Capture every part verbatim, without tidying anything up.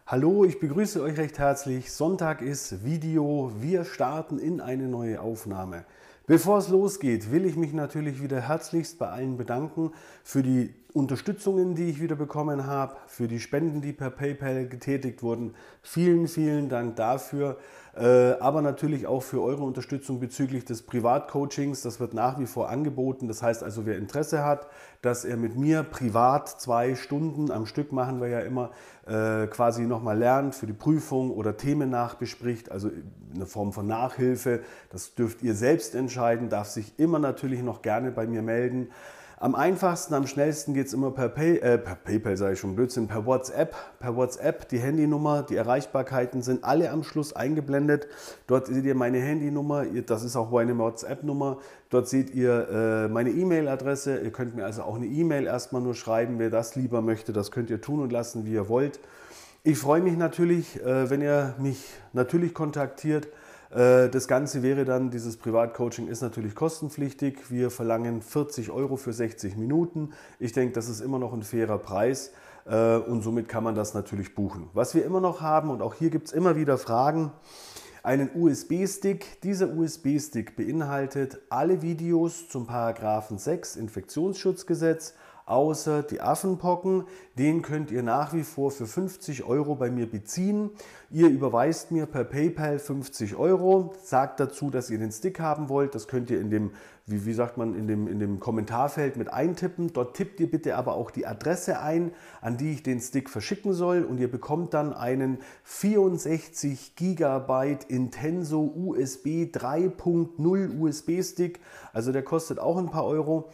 Hallo, ich begrüße euch recht herzlich. Sonntag ist Video. Wir starten in eine neue Aufnahme. Bevor es losgeht, will ich mich natürlich wieder herzlichst bei allen bedanken für die Unterstützungen, die ich wieder bekommen habe, für die Spenden, die per PayPal getätigt wurden. Vielen, vielen Dank dafür. Aber natürlich auch für eure Unterstützung bezüglich des Privatcoachings. Das wird nach wie vor angeboten. Das heißt also, wer Interesse hat, dass er mit mir privat zwei Stunden am Stück, machen wir ja immer, quasi nochmal lernt für die Prüfung oder Themen nachbespricht, also eine Form von Nachhilfe. Das dürft ihr selbst entscheiden, darf sich immer natürlich noch gerne bei mir melden. Am einfachsten, am schnellsten geht es immer per, Pay, äh, per PayPal, sage ich schon Blödsinn, per WhatsApp. Per WhatsApp, die Handynummer, die Erreichbarkeiten sind alle am Schluss eingeblendet. Dort seht ihr meine Handynummer, das ist auch meine WhatsApp-Nummer. Dort seht ihr äh, meine E-Mail-Adresse. Ihr könnt mir also auch eine E-Mail erstmal nur schreiben, wer das lieber möchte. Das könnt ihr tun und lassen, wie ihr wollt. Ich freue mich natürlich, äh, wenn ihr mich natürlich kontaktiert. Das Ganze wäre dann, dieses Privatcoaching ist natürlich kostenpflichtig. Wir verlangen vierzig Euro für sechzig Minuten. Ich denke, das ist immer noch ein fairer Preis und somit kann man das natürlich buchen. Was wir immer noch haben, und auch hier gibt es immer wieder Fragen, einen U S B-Stick. Dieser U S B-Stick beinhaltet alle Videos zum Paragraphen sechs Infektionsschutzgesetz, außer die Affenpocken. Den könnt ihr nach wie vor für fünfzig Euro bei mir beziehen. Ihr überweist mir per PayPal fünfzig Euro, sagt dazu, dass ihr den Stick haben wollt. Das könnt ihr in dem, wie, wie sagt man, in dem, in dem Kommentarfeld mit eintippen. Dort tippt ihr bitte aber auch die Adresse ein, an die ich den Stick verschicken soll, und ihr bekommt dann einen vierundsechzig Gigabyte Intenso U S B drei Punkt null U S B-Stick. Also der kostet auch ein paar Euro.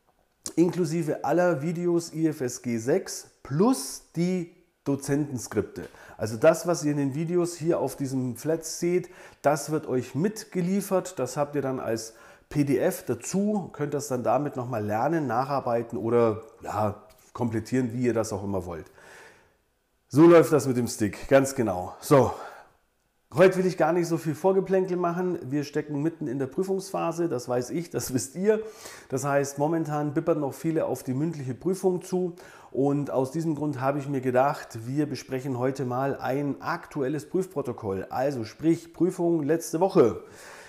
Inklusive aller Videos I F S G sechs plus die Dozentenskripte. Also das, was ihr in den Videos hier auf diesem Flats seht, das wird euch mitgeliefert. Das habt ihr dann als P D F dazu, könnt das dann damit nochmal lernen, nacharbeiten oder ja, komplettieren, wie ihr das auch immer wollt. So läuft das mit dem Stick, ganz genau. So. Heute will ich gar nicht so viel Vorgeplänkel machen. Wir stecken mitten in der Prüfungsphase, das weiß ich, das wisst ihr. Das heißt, momentan bippern noch viele auf die mündliche Prüfung zu. Und aus diesem Grund habe ich mir gedacht, wir besprechen heute mal ein aktuelles Prüfprotokoll. Also sprich Prüfung letzte Woche.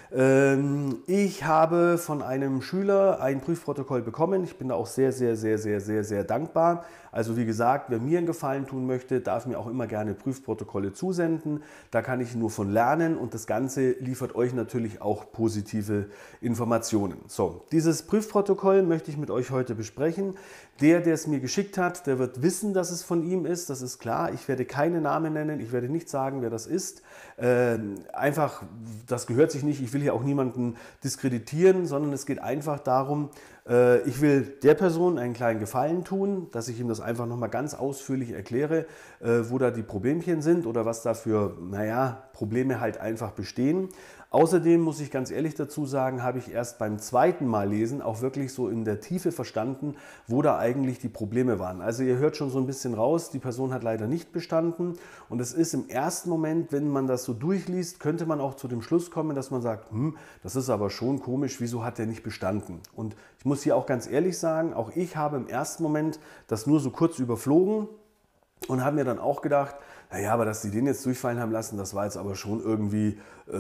Ich habe von einem Schüler ein Prüfprotokoll bekommen. Ich bin da auch sehr, sehr, sehr, sehr, sehr, sehr dankbar. Also wie gesagt, wer mir einen Gefallen tun möchte, darf mir auch immer gerne Prüfprotokolle zusenden. Da kann ich nur von lernen, und das Ganze liefert euch natürlich auch positive Informationen. So, dieses Prüfprotokoll möchte ich mit euch heute besprechen. Der, der es mir geschickt hat, der wird wissen, dass es von ihm ist. Das ist klar. Ich werde keine Namen nennen. Ich werde nicht sagen, wer das ist. Äh, einfach, das gehört sich nicht. Ich will hier auch niemanden diskreditieren, sondern es geht einfach darum, äh, ich will der Person einen kleinen Gefallen tun, dass ich ihm das einfach nochmal ganz ausführlich erkläre, äh, wo da die Problemchen sind oder was da für, naja, Probleme halt einfach bestehen. Außerdem muss ich ganz ehrlich dazu sagen, habe ich erst beim zweiten Mal lesen auch wirklich so in der Tiefe verstanden, wo da eigentlich die Probleme waren. Also ihr hört schon so ein bisschen raus, die Person hat leider nicht bestanden, und es ist im ersten Moment, wenn man das so durchliest, könnte man auch zu dem Schluss kommen, dass man sagt, hm, das ist aber schon komisch, wieso hat der nicht bestanden? Und ich muss hier auch ganz ehrlich sagen, auch ich habe im ersten Moment das nur so kurz überflogen und habe mir dann auch gedacht, naja, aber dass die den jetzt durchfallen haben lassen, das war jetzt aber schon irgendwie,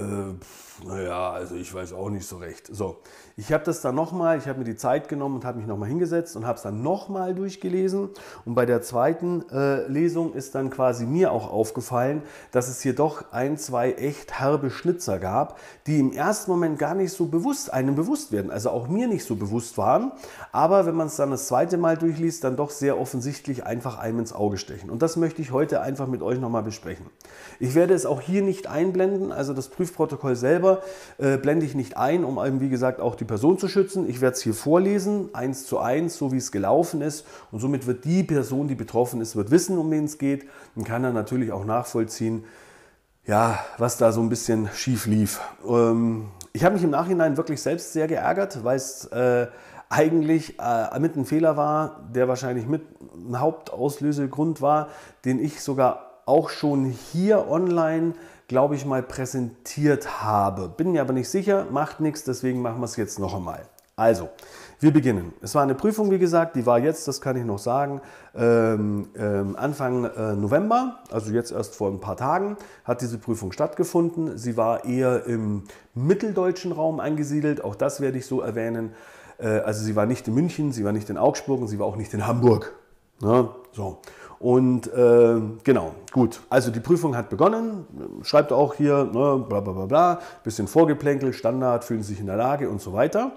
äh, naja, also ich weiß auch nicht so recht. So, ich habe das dann nochmal, ich habe mir die Zeit genommen und habe mich nochmal hingesetzt und habe es dann nochmal durchgelesen. Und bei der zweiten äh, Lesung ist dann quasi mir auch aufgefallen, dass es hier doch ein, zwei echt herbe Schnitzer gab, die im ersten Moment gar nicht so bewusst, einem bewusst werden, also auch mir nicht so bewusst waren. Aber wenn man es dann das zweite Mal durchliest, dann doch sehr offensichtlich einfach einem ins Auge stechen. Und das möchte ich heute einfach mit euch nochmal besprechen. Ich werde es auch hier nicht einblenden, also das Prüfprotokoll selber äh, blende ich nicht ein, um eben wie gesagt auch die Person zu schützen. Ich werde es hier vorlesen, eins zu eins, so wie es gelaufen ist, und somit wird die Person, die betroffen ist, wird wissen, um wen es geht, und kann dann natürlich auch nachvollziehen, ja, was da so ein bisschen schief lief. Ähm, ich habe mich im Nachhinein wirklich selbst sehr geärgert, weil es äh, eigentlich äh, mit ein Fehler war, der wahrscheinlich mit ein Hauptauslösegrund war, den ich sogar auch schon hier online, glaube ich, mal präsentiert habe. Bin mir aber nicht sicher, macht nichts, deswegen machen wir es jetzt noch einmal. Also, Wir beginnen. Es war eine Prüfung, wie gesagt, die war jetzt, das kann ich noch sagen, ähm, ähm, Anfang äh, November, also jetzt erst vor ein paar Tagen, hat diese Prüfung stattgefunden. Sie war eher im mitteldeutschen Raum angesiedelt, auch das werde ich so erwähnen. Äh, also sie war nicht in München, sie war nicht in Augsburg und sie war auch nicht in Hamburg. Ne? So. Und äh, genau, gut, also die Prüfung hat begonnen, schreibt auch hier, ne, bla bla bla bla, bisschen Vorgeplänkel, Standard, fühlen sich in der Lage und so weiter.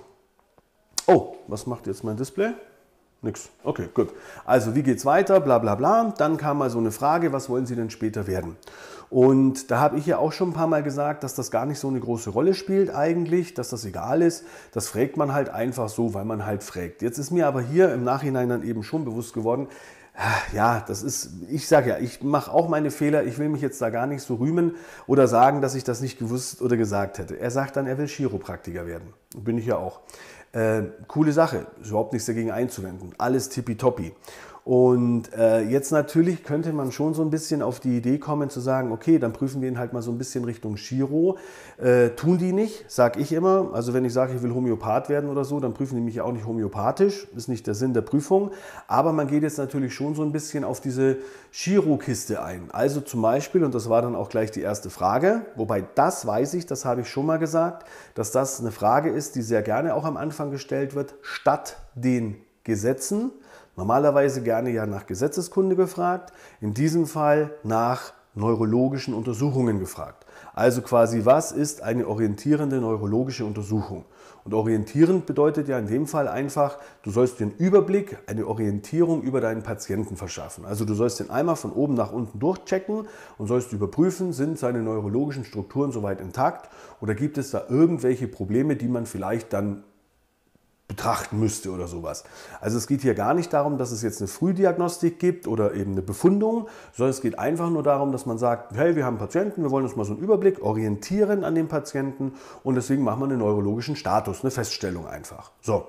Oh, was macht jetzt mein Display? Nix. Okay, gut. Also wie geht's weiter? Bla bla bla. Dann kam mal so eine Frage, was wollen Sie denn später werden? Und da habe ich ja auch schon ein paar Mal gesagt, dass das gar nicht so eine große Rolle spielt eigentlich, dass das egal ist. Das fragt man halt einfach so, weil man halt fragt. Jetzt ist mir aber hier im Nachhinein dann eben schon bewusst geworden, ja, das ist, ich sage ja, ich mache auch meine Fehler, ich will mich jetzt da gar nicht so rühmen oder sagen, dass ich das nicht gewusst oder gesagt hätte. Er sagt dann, er will Chiropraktiker werden. Bin ich ja auch. Äh, coole Sache, ist überhaupt nichts dagegen einzuwenden. Alles tippitoppi. Und äh, jetzt natürlich könnte man schon so ein bisschen auf die Idee kommen zu sagen, okay, dann prüfen wir ihn halt mal so ein bisschen Richtung Chiro. Äh, tun die nicht, sage ich immer. Also wenn ich sage, ich will Homöopath werden oder so, dann prüfen die mich ja auch nicht homöopathisch. Ist nicht der Sinn der Prüfung. Aber man geht jetzt natürlich schon so ein bisschen auf diese Chiro-Kiste ein. Also zum Beispiel, und das war dann auch gleich die erste Frage, wobei das weiß ich, das habe ich schon mal gesagt, dass das eine Frage ist, die sehr gerne auch am Anfang gestellt wird, statt den Gesetzen. Normalerweise gerne ja nach Gesetzeskunde gefragt, in diesem Fall nach neurologischen Untersuchungen gefragt. Also quasi, was ist eine orientierende neurologische Untersuchung? Und orientierend bedeutet ja in dem Fall einfach, du sollst dir einen Überblick, eine Orientierung über deinen Patienten verschaffen. Also du sollst den einmal von oben nach unten durchchecken und sollst überprüfen, sind seine neurologischen Strukturen soweit intakt oder gibt es da irgendwelche Probleme, die man vielleicht dann betrachten müsste oder sowas. Also es geht hier gar nicht darum, dass es jetzt eine Frühdiagnostik gibt oder eben eine Befundung, sondern es geht einfach nur darum, dass man sagt, hey, wir haben einen Patienten, wir wollen uns mal so einen Überblick orientieren an dem Patienten und deswegen machen wir einen neurologischen Status, eine Feststellung einfach. So.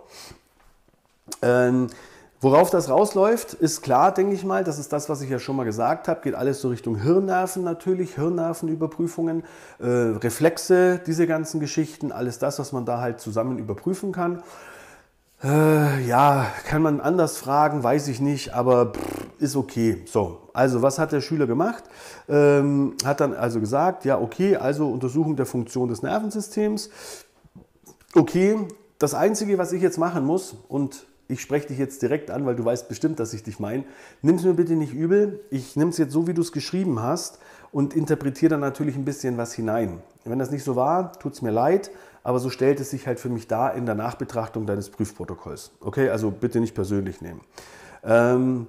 Ähm, worauf das rausläuft, ist klar, denke ich mal, das ist das, was ich ja schon mal gesagt habe, geht alles so Richtung Hirnnerven natürlich, Hirnnervenüberprüfungen, äh, Reflexe, diese ganzen Geschichten, alles das, was man da halt zusammen überprüfen kann. Äh, ja, kann man anders fragen, weiß ich nicht, aber pff, ist okay. So, also was hat der Schüler gemacht? Ähm, hat dann also gesagt, ja okay, also Untersuchung der Funktion des Nervensystems. Okay, das Einzige, was ich jetzt machen muss, und ich spreche dich jetzt direkt an, weil du weißt bestimmt, dass ich dich meine, nimm es mir bitte nicht übel, ich nehme es jetzt so, wie du es geschrieben hast und interpretiere dann natürlich ein bisschen was hinein. Wenn das nicht so war, tut es mir leid, aber so stellt es sich halt für mich dar in der Nachbetrachtung deines Prüfprotokolls. Okay, also bitte nicht persönlich nehmen. Ähm,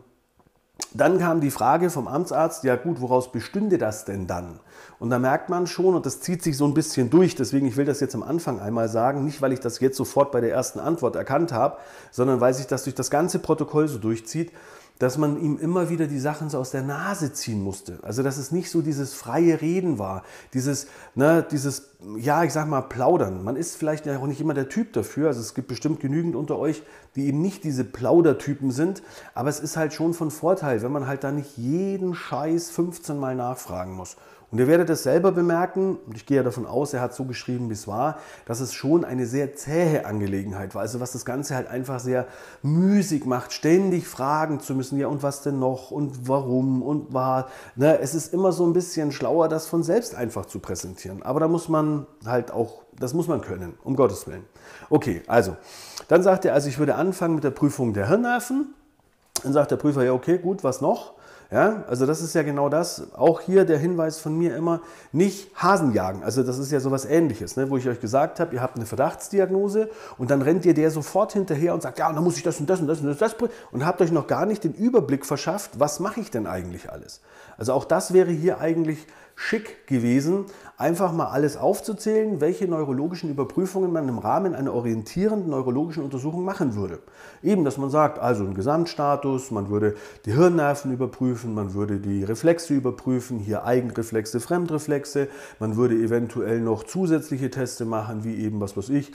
dann kam die Frage vom Amtsarzt, ja gut, woraus bestünde das denn dann? Und da merkt man schon, und das zieht sich so ein bisschen durch, deswegen ich will das jetzt am Anfang einmal sagen, nicht weil ich das jetzt sofort bei der ersten Antwort erkannt habe, sondern weil sich das durch das ganze Protokoll so durchzieht, dass man ihm immer wieder die Sachen so aus der Nase ziehen musste. Also dass es nicht so dieses freie Reden war, dieses, ne, dieses, ja, ich sag mal, Plaudern. Man ist vielleicht ja auch nicht immer der Typ dafür, also es gibt bestimmt genügend unter euch, die eben nicht diese Plaudertypen sind, aber es ist halt schon von Vorteil, wenn man halt da nicht jeden Scheiß fünfzehn Mal nachfragen muss. Und ihr werdet es selber bemerken, und ich gehe ja davon aus, er hat so geschrieben, wie es war, dass es schon eine sehr zähe Angelegenheit war. Also was das Ganze halt einfach sehr müßig macht, ständig fragen zu müssen, ja und was denn noch und warum und war. Ne, es ist immer so ein bisschen schlauer, das von selbst einfach zu präsentieren. Aber da muss man halt auch, das muss man können, um Gottes Willen. Okay, also, dann sagt er, also ich würde anfangen mit der Prüfung der Hirnnerven. Dann sagt der Prüfer, ja okay, gut, was noch? Ja, also das ist ja genau das, auch hier der Hinweis von mir immer, nicht Hasen jagen, also das ist ja sowas Ähnliches, ne, wo ich euch gesagt habe, ihr habt eine Verdachtsdiagnose und dann rennt ihr der sofort hinterher und sagt, ja, dann muss ich das und das und das und das, das und habt euch noch gar nicht den Überblick verschafft, was mache ich denn eigentlich alles. Also auch das wäre hier eigentlich schick gewesen, einfach mal alles aufzuzählen, welche neurologischen Überprüfungen man im Rahmen einer orientierenden neurologischen Untersuchung machen würde. Eben, dass man sagt, also ein Gesamtstatus, man würde die Hirnnerven überprüfen, man würde die Reflexe überprüfen, hier Eigenreflexe, Fremdreflexe, man würde eventuell noch zusätzliche Teste machen, wie eben, was weiß ich,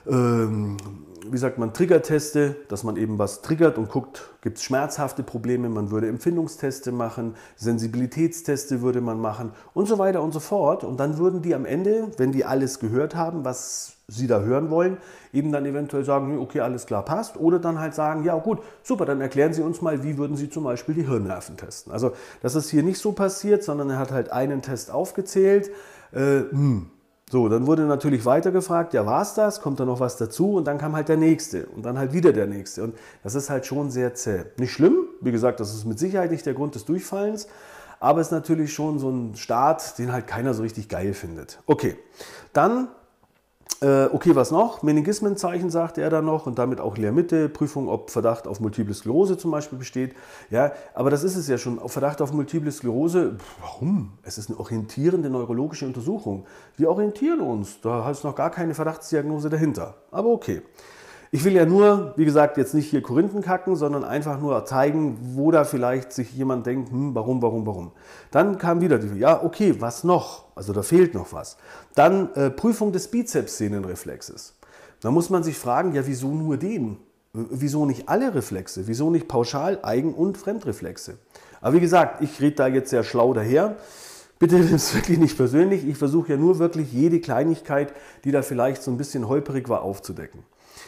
ähm, wie sagt man, Triggerteste, dass man eben was triggert und guckt, gibt es schmerzhafte Probleme, man würde Empfindungsteste machen, Sensibilitätsteste würde man machen und so weiter und so fort. Und dann würden die am Ende, wenn die alles gehört haben, was sie da hören wollen, eben dann eventuell sagen, okay, alles klar, passt. Oder dann halt sagen, ja gut, super, dann erklären Sie uns mal, wie würden Sie zum Beispiel die Hirnnerven testen. Also das ist hier nicht so passiert, sondern er hat halt einen Test aufgezählt. Äh, hm. So, dann wurde natürlich weitergefragt, ja, war es das? Kommt da noch was dazu? Und dann kam halt der nächste und dann halt wieder der nächste. Und das ist halt schon sehr zäh. Nicht schlimm, wie gesagt, das ist mit Sicherheit nicht der Grund des Durchfallens, aber es ist natürlich schon so ein Start, den halt keiner so richtig geil findet. Okay, dann, äh, okay, was noch? Meningismenzeichen sagte er dann noch und damit auch Lehrmitte, Prüfung, ob Verdacht auf Multiple Sklerose zum Beispiel besteht. Ja, aber das ist es ja schon, auf Verdacht auf Multiple Sklerose, warum? Es ist eine orientierende neurologische Untersuchung. Wir orientieren uns, da ist noch gar keine Verdachtsdiagnose dahinter. Aber okay. Ich will ja nur, wie gesagt, jetzt nicht hier Korinthen kacken, sondern einfach nur zeigen, wo da vielleicht sich jemand denkt, hm, warum, warum, warum. Dann kam wieder die, ja, okay, was noch? Also da fehlt noch was. Dann äh, Prüfung des Bizepssehnenreflexes. Da muss man sich fragen, ja, wieso nur den? Wieso nicht alle Reflexe? Wieso nicht pauschal Eigen- und Fremdreflexe? Aber wie gesagt, ich rede da jetzt sehr schlau daher. Bitte nimm es wirklich nicht persönlich. Ich versuche ja nur wirklich jede Kleinigkeit, die da vielleicht so ein bisschen holperig war, aufzudecken.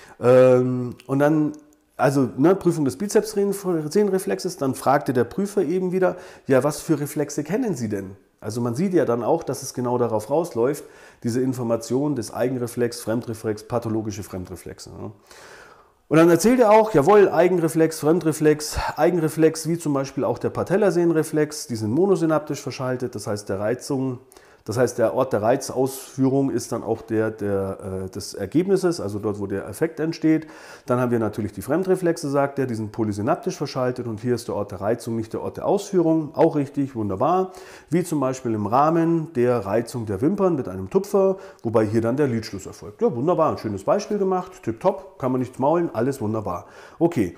Ähm, und dann, also ne, Prüfung des Bizepssehnenreflexes, dann fragte der Prüfer eben wieder, ja, was für Reflexe kennen Sie denn? Also man sieht ja dann auch, dass es genau darauf rausläuft, diese Information des Eigenreflex, Fremdreflex, pathologische Fremdreflexe. Ne? Und dann erzählt er auch, jawohl, Eigenreflex, Fremdreflex, Eigenreflex, wie zum Beispiel auch der Patellasehnenreflex, die sind monosynaptisch verschaltet, das heißt der Reizung, das heißt der Ort der Reizausführung ist dann auch der, der äh, des Ergebnisses, also dort, wo der Effekt entsteht. Dann haben wir natürlich die Fremdreflexe, sagt er, die sind polysynaptisch verschaltet und hier ist der Ort der Reizung, nicht der Ort der Ausführung, auch richtig, wunderbar. Wie zum Beispiel im Rahmen der Reizung der Wimpern mit einem Tupfer, wobei hier dann der Lidschluss erfolgt. Ja, wunderbar, ein schönes Beispiel gemacht, tipptopp, kann man nichts maulen, alles wunderbar. Okay.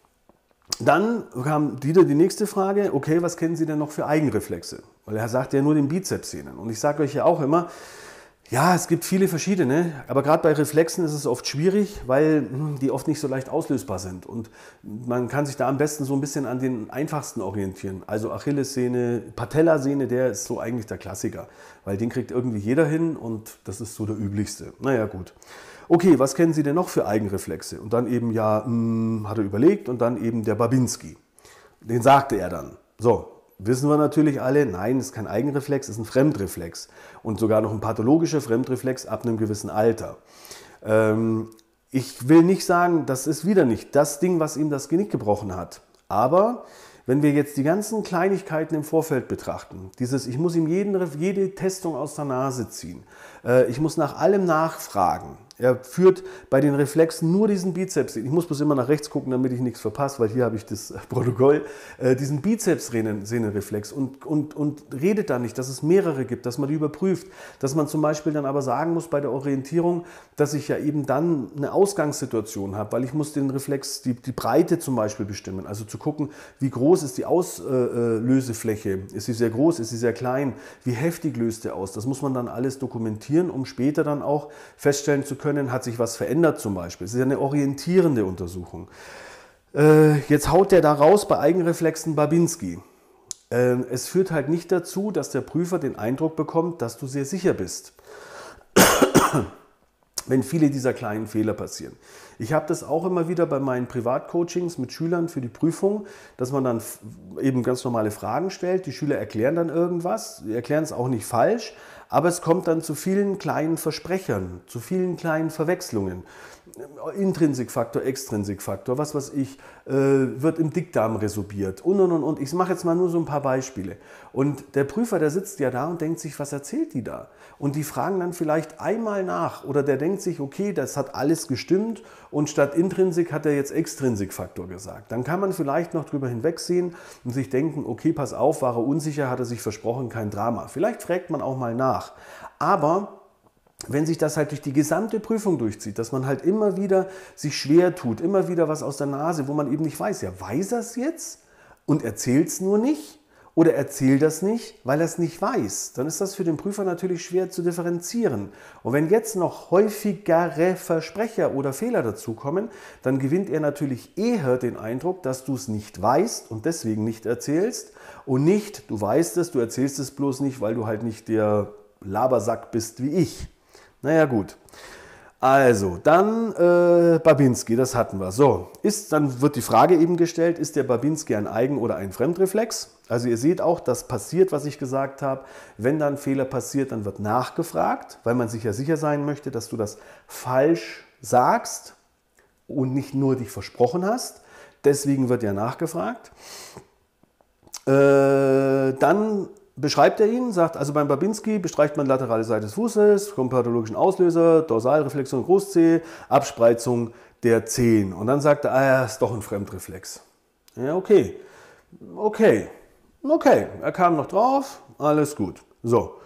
Dann kam wieder die nächste Frage, okay, was kennen Sie denn noch für Eigenreflexe? Weil er sagt ja nur den Bizepssehnen. Und ich sage euch ja auch immer, ja, es gibt viele verschiedene, aber gerade bei Reflexen ist es oft schwierig, weil die oft nicht so leicht auslösbar sind. Und man kann sich da am besten so ein bisschen an den einfachsten orientieren. Also Achillessehne, Patellasehne, der ist so eigentlich der Klassiker, weil den kriegt irgendwie jeder hin und das ist so der üblichste. Naja, gut. Okay, was kennen Sie denn noch für Eigenreflexe? Und dann eben, ja, mh, hat er überlegt und dann eben der Babinski. Den sagte er dann. So, wissen wir natürlich alle, nein, ist kein Eigenreflex, ist ein Fremdreflex. Und sogar noch ein pathologischer Fremdreflex ab einem gewissen Alter. Ähm, ich will nicht sagen, das ist wieder nicht das Ding, was ihm das Genick gebrochen hat. Aber wenn wir jetzt die ganzen Kleinigkeiten im Vorfeld betrachten, dieses, ich muss ihm jeden, jede Testung aus der Nase ziehen, äh, ich muss nach allem nachfragen, er führt bei den Reflexen nur diesen Bizeps, ich muss bloß immer nach rechts gucken, damit ich nichts verpasse, weil hier habe ich das Protokoll, äh, diesen Bizepssehnenreflex und, und, und redet da nicht, dass es mehrere gibt, dass man die überprüft, dass man zum Beispiel dann aber sagen muss bei der Orientierung, dass ich ja eben dann eine Ausgangssituation habe, weil ich muss den Reflex, die, die Breite zum Beispiel bestimmen, also zu gucken, wie groß ist die Auslösefläche, ist sie sehr groß, ist sie sehr klein, wie heftig löst er aus, das muss man dann alles dokumentieren, um später dann auch feststellen zu können, können, hat sich was verändert zum Beispiel. Es ist ja eine orientierende Untersuchung. Äh, jetzt haut der da raus bei Eigenreflexen Babinski. Äh, es führt halt nicht dazu, dass der Prüfer den Eindruck bekommt, dass du sehr sicher bist. Wenn viele dieser kleinen Fehler passieren. Ich habe das auch immer wieder bei meinen Privatcoachings mit Schülern für die Prüfung, dass man dann eben ganz normale Fragen stellt. Die Schüler erklären dann irgendwas, die erklären es auch nicht falsch, aber es kommt dann zu vielen kleinen Versprechern, zu vielen kleinen Verwechslungen. Intrinsikfaktor, Extrinsikfaktor, was weiß ich, äh, wird im Dickdarm resorbiert und und und und. Ich mache jetzt mal nur so ein paar Beispiele. Und der Prüfer, der sitzt ja da und denkt sich, was erzählt die da? Und die fragen dann vielleicht einmal nach oder der denkt sich, okay, das hat alles gestimmt und statt Intrinsik hat er jetzt Extrinsikfaktor gesagt. Dann kann man vielleicht noch drüber hinwegsehen und sich denken, okay, pass auf, war er unsicher, hat er sich versprochen, kein Drama. Vielleicht fragt man auch mal nach. Aber wenn sich das halt durch die gesamte Prüfung durchzieht, dass man halt immer wieder sich schwer tut, immer wieder was aus der Nase, wo man eben nicht weiß, ja, weiß er es jetzt und erzählt es nur nicht? oder erzähl das nicht, weil er es nicht weiß. Dann ist das für den Prüfer natürlich schwer zu differenzieren. Und wenn jetzt noch häufigere Versprecher oder Fehler dazukommen, dann gewinnt er natürlich eher den Eindruck, dass du es nicht weißt und deswegen nicht erzählst und nicht, du weißt es, du erzählst es bloß nicht, weil du halt nicht der Labersack bist wie ich. Naja gut. Also, dann äh, Babinski, das hatten wir. So, ist, dann wird die Frage eben gestellt, ist der Babinski ein Eigen- oder ein Fremdreflex? Also ihr seht auch, das passiert, was ich gesagt habe. Wenn dann ein Fehler passiert, dann wird nachgefragt, weil man sich ja sicher sein möchte, dass du das falsch sagst und nicht nur dich versprochen hast. Deswegen wird ja nachgefragt. Äh, dann beschreibt er ihn, sagt, also beim Babinski bestreicht man laterale Seite des Fußes, kommt pathologischen Auslöser, Dorsalreflexion Groß-C, Abspreizung der Zehen. Und dann sagt er, ah ja, ist doch ein Fremdreflex. Ja, okay. Okay. Okay. Er kam noch drauf, alles gut. So.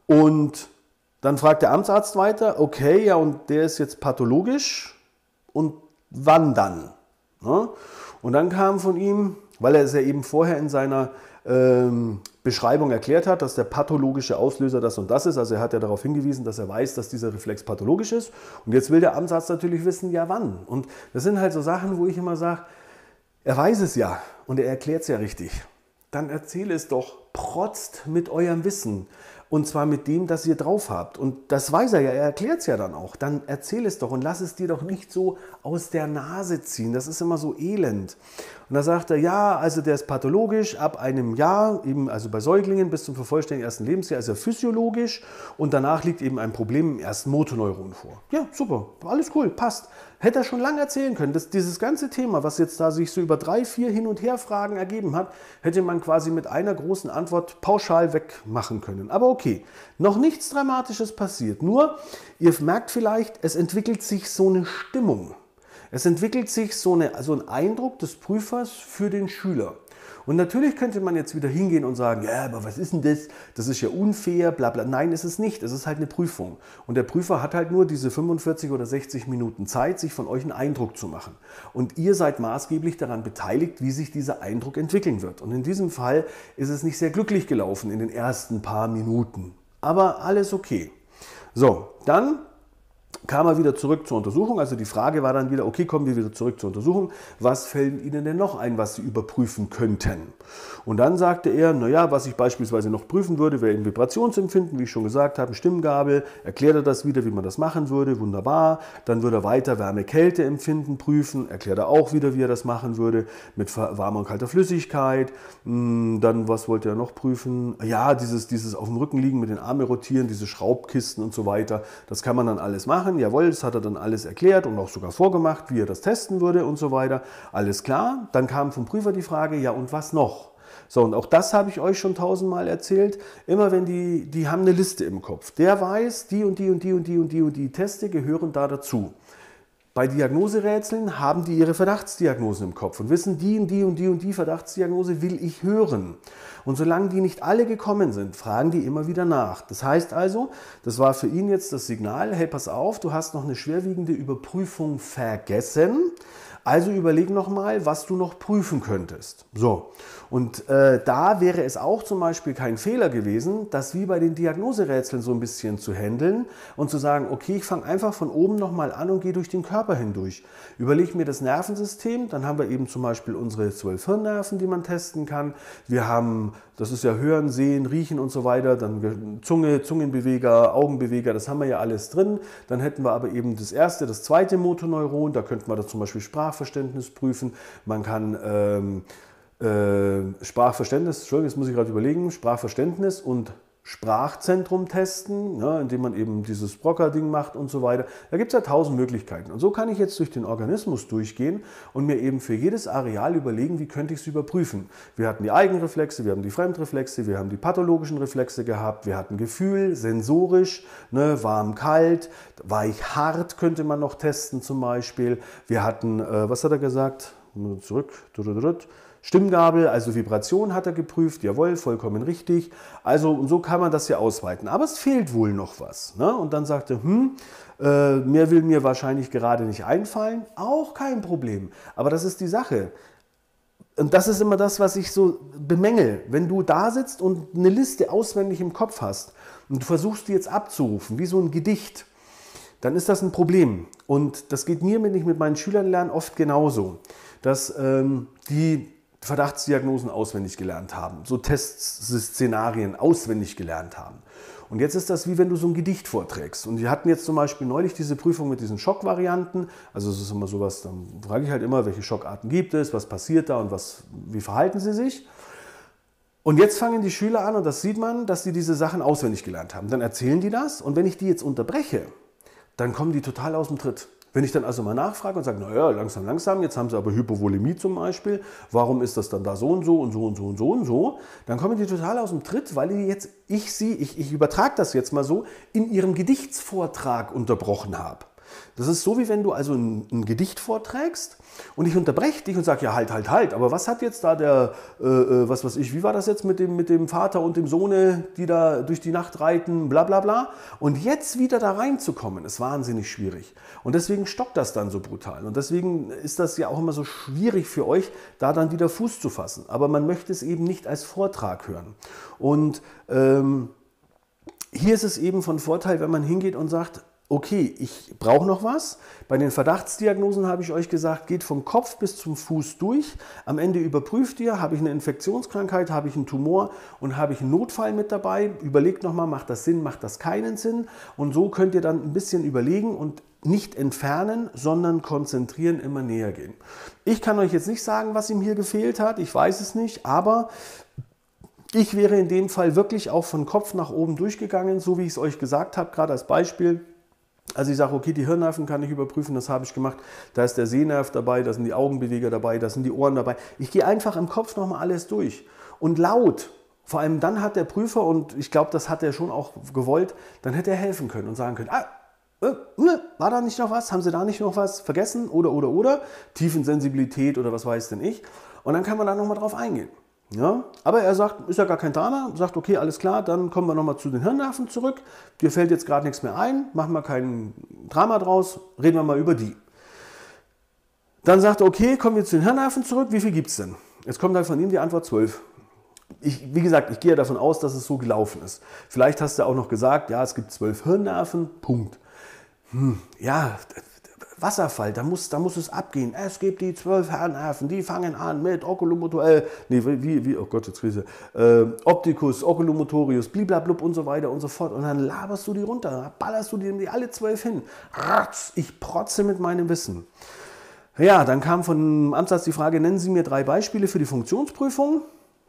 Und dann fragt der Amtsarzt weiter, okay, ja, und der ist jetzt pathologisch. Und wann dann? Ja? Und dann kam von ihm, weil er es ja eben vorher in seiner ähm, Beschreibung erklärt hat, dass der pathologische Auslöser das und das ist. Also er hat ja darauf hingewiesen, dass er weiß, dass dieser Reflex pathologisch ist. Und jetzt will der Amtsarzt natürlich wissen, ja wann. Und das sind halt so Sachen, wo ich immer sage, er weiß es ja und er erklärt es ja richtig. Dann erzähle es doch, protzt mit eurem Wissen. Und zwar mit dem, das ihr drauf habt. Und das weiß er ja, er erklärt es ja dann auch. Dann erzähl es doch und lass es dir doch nicht so aus der Nase ziehen. Das ist immer so elend. Und da sagt er, ja, also der ist pathologisch ab einem Jahr, eben also bei Säuglingen bis zum vervollständigen ersten Lebensjahr ist er physiologisch und danach liegt eben ein Problem im ersten Motoneuron vor. Ja, super, alles cool, passt. Hätte er schon lange erzählen können. Das, dieses ganze Thema, was jetzt da sich so über drei, vier Hin- und Her-Fragen ergeben hat, hätte man quasi mit einer großen Antwort pauschal wegmachen können. Aber okay, noch nichts Dramatisches passiert. Nur, ihr merkt vielleicht, es entwickelt sich so eine Stimmung. Es entwickelt sich so, eine, so ein Eindruck des Prüfers für den Schüler. Und natürlich könnte man jetzt wieder hingehen und sagen, ja, aber was ist denn das? Das ist ja unfair, bla bla. Nein, ist es nicht. Es ist halt eine Prüfung. Und der Prüfer hat halt nur diese fünfundvierzig oder sechzig Minuten Zeit, sich von euch einen Eindruck zu machen. Und ihr seid maßgeblich daran beteiligt, wie sich dieser Eindruck entwickeln wird. Und in diesem Fall ist es nicht sehr glücklich gelaufen in den ersten paar Minuten. Aber alles okay. So, dann kam er wieder zurück zur Untersuchung. Also die Frage war dann wieder, okay, kommen wir wieder zurück zur Untersuchung. Was fällt Ihnen denn noch ein, was Sie überprüfen könnten? Und dann sagte er, naja, was ich beispielsweise noch prüfen würde, wäre ein Vibrationsempfinden, wie ich schon gesagt habe, Stimmgabel. Erklärt er das wieder, wie man das machen würde, wunderbar. Dann würde er weiter Wärme-Kälte-Empfinden prüfen. Erklärt er auch wieder, wie er das machen würde, mit warmer und kalter Flüssigkeit. Dann, was wollte er noch prüfen? Ja, dieses, dieses auf dem Rücken liegen, mit den Armen rotieren, diese Schraubkisten und so weiter. Das kann man dann alles machen. Jawohl, das hat er dann alles erklärt und auch sogar vorgemacht, wie er das testen würde und so weiter. Alles klar. Dann kam vom Prüfer die Frage, ja und was noch? So, und auch das habe ich euch schon tausendmal erzählt. Immer wenn die, die haben eine Liste im Kopf. Der weiß, die und die und die und die und die und die Teste gehören da dazu. Bei Diagnoserätseln haben die ihre Verdachtsdiagnosen im Kopf und wissen, die und die und die und die Verdachtsdiagnose will ich hören. Und solange die nicht alle gekommen sind, fragen die immer wieder nach. Das heißt also, das war für ihn jetzt das Signal, hey, pass auf, du hast noch eine schwerwiegende Überprüfung vergessen. Also überleg nochmal, was du noch prüfen könntest. So, und äh, da wäre es auch zum Beispiel kein Fehler gewesen, das wie bei den Diagnoserätseln so ein bisschen zu handeln und zu sagen, okay, ich fange einfach von oben nochmal an und gehe durch den Körper hindurch. Überlege mir das Nervensystem, dann haben wir eben zum Beispiel unsere zwölf Hirnnerven, die man testen kann. Wir haben, das ist ja Hören, Sehen, Riechen und so weiter, dann Zunge, Zungenbeweger, Augenbeweger, das haben wir ja alles drin. Dann hätten wir aber eben das erste, das zweite Motoneuron, da könnten wir da zum Beispiel Sprachverständnis prüfen. Man kann ähm, äh, Sprachverständnis, Entschuldigung, jetzt muss ich gerade überlegen, Sprachverständnis und Sprachzentrum testen, ja, indem man eben dieses Broca-Ding macht und so weiter. Da gibt es ja tausend Möglichkeiten. Und so kann ich jetzt durch den Organismus durchgehen und mir eben für jedes Areal überlegen, wie könnte ich es überprüfen. Wir hatten die Eigenreflexe, wir haben die Fremdreflexe, wir haben die pathologischen Reflexe gehabt, wir hatten Gefühl, sensorisch, ne, warm, kalt, weich, hart könnte man noch testen zum Beispiel. Wir hatten, äh, was hat er gesagt? Zurück, Stimmgabel, also Vibration hat er geprüft, jawohl, vollkommen richtig. Also und so kann man das ja ausweiten. Aber es fehlt wohl noch was. Ne? Und dann sagte er, hm, äh, mehr will mir wahrscheinlich gerade nicht einfallen. Auch kein Problem. Aber das ist die Sache. Und das ist immer das, was ich so bemängel. Wenn du da sitzt und eine Liste auswendig im Kopf hast und du versuchst die jetzt abzurufen, wie so ein Gedicht, dann ist das ein Problem. Und das geht mir, wenn ich mit meinen Schülern lerne, oft genauso, dass ähm, die Verdachtsdiagnosen auswendig gelernt haben, so Testszenarien auswendig gelernt haben. Und jetzt ist das wie wenn du so ein Gedicht vorträgst. Und wir hatten jetzt zum Beispiel neulich diese Prüfung mit diesen Schockvarianten. Also es ist immer sowas, dann frage ich halt immer, welche Schockarten gibt es, was passiert da und was, wie verhalten sie sich. Und jetzt fangen die Schüler an und das sieht man, dass sie diese Sachen auswendig gelernt haben. Dann erzählen die das und wenn ich die jetzt unterbreche, dann kommen die total aus dem Tritt. Wenn ich dann also mal nachfrage und sage, naja, langsam, langsam, jetzt haben sie aber Hypovolemie zum Beispiel, warum ist das dann da so und so und so und so und so und so, dann kommen die total aus dem Tritt, weil die jetzt, ich sie, ich, ich übertrage das jetzt mal so, in ihrem Gedichtsvortrag unterbrochen habe. Das ist so, wie wenn du also ein, ein Gedicht vorträgst und ich unterbreche dich und sage, ja halt, halt, halt, aber was hat jetzt da der, äh, was weiß ich, wie war das jetzt mit dem, mit dem Vater und dem Sohne, die da durch die Nacht reiten, bla bla bla. Und jetzt wieder da reinzukommen, ist wahnsinnig schwierig. Und deswegen stockt das dann so brutal. Und deswegen ist das ja auch immer so schwierig für euch, da dann wieder Fuß zu fassen. Aber man möchte es eben nicht als Vortrag hören. Und ähm, hier ist es eben von Vorteil, wenn man hingeht und sagt, okay, ich brauche noch was. Bei den Verdachtsdiagnosen habe ich euch gesagt, geht vom Kopf bis zum Fuß durch. Am Ende überprüft ihr, habe ich eine Infektionskrankheit, habe ich einen Tumor und habe ich einen Notfall mit dabei. Überlegt nochmal, macht das Sinn, macht das keinen Sinn? Und so könnt ihr dann ein bisschen überlegen und nicht entfernen, sondern konzentrieren, immer näher gehen. Ich kann euch jetzt nicht sagen, was ihm hier gefehlt hat, ich weiß es nicht, aber ich wäre in dem Fall wirklich auch von Kopf nach oben durchgegangen, so wie ich es euch gesagt habe, gerade als Beispiel. Also ich sage, okay, die Hirnnerven kann ich überprüfen, das habe ich gemacht. Da ist der Sehnerv dabei, da sind die Augenbeweger dabei, da sind die Ohren dabei. Ich gehe einfach im Kopf nochmal alles durch. Und laut, vor allem dann hat der Prüfer, und ich glaube, das hat er schon auch gewollt, dann hätte er helfen können und sagen können, ah, äh, war da nicht noch was? Haben Sie da nicht noch was vergessen? Oder, oder, oder? Tiefensensibilität oder was weiß denn ich? Und dann kann man da nochmal drauf eingehen. Ja, aber er sagt, ist ja gar kein Drama, sagt, okay, alles klar, dann kommen wir nochmal zu den Hirnnerven zurück. Dir fällt jetzt gerade nichts mehr ein, machen wir kein Drama draus, reden wir mal über die. Dann sagt er, okay, kommen wir zu den Hirnnerven zurück, wie viel gibt es denn? Jetzt kommt dann von ihm die Antwort zwölf. Ich, wie gesagt, ich gehe davon aus, dass es so gelaufen ist. Vielleicht hast du auch noch gesagt, ja, es gibt zwölf Hirnnerven, Punkt. Hm, ja, Wasserfall, da muss, da muss es abgehen. Es gibt die zwölf Hirnnerven, die fangen an mit Oculomotor, äh, nee, wie, wie, oh Gott, jetzt Krise, äh, Opticus, Oculomotorius, bliblablub und so weiter und so fort. Und dann laberst du die runter, ballerst du die, die alle zwölf hin. Ratz, ich protze mit meinem Wissen. Ja, dann kam von Amtsarzt die Frage, nennen Sie mir drei Beispiele für die Funktionsprüfung.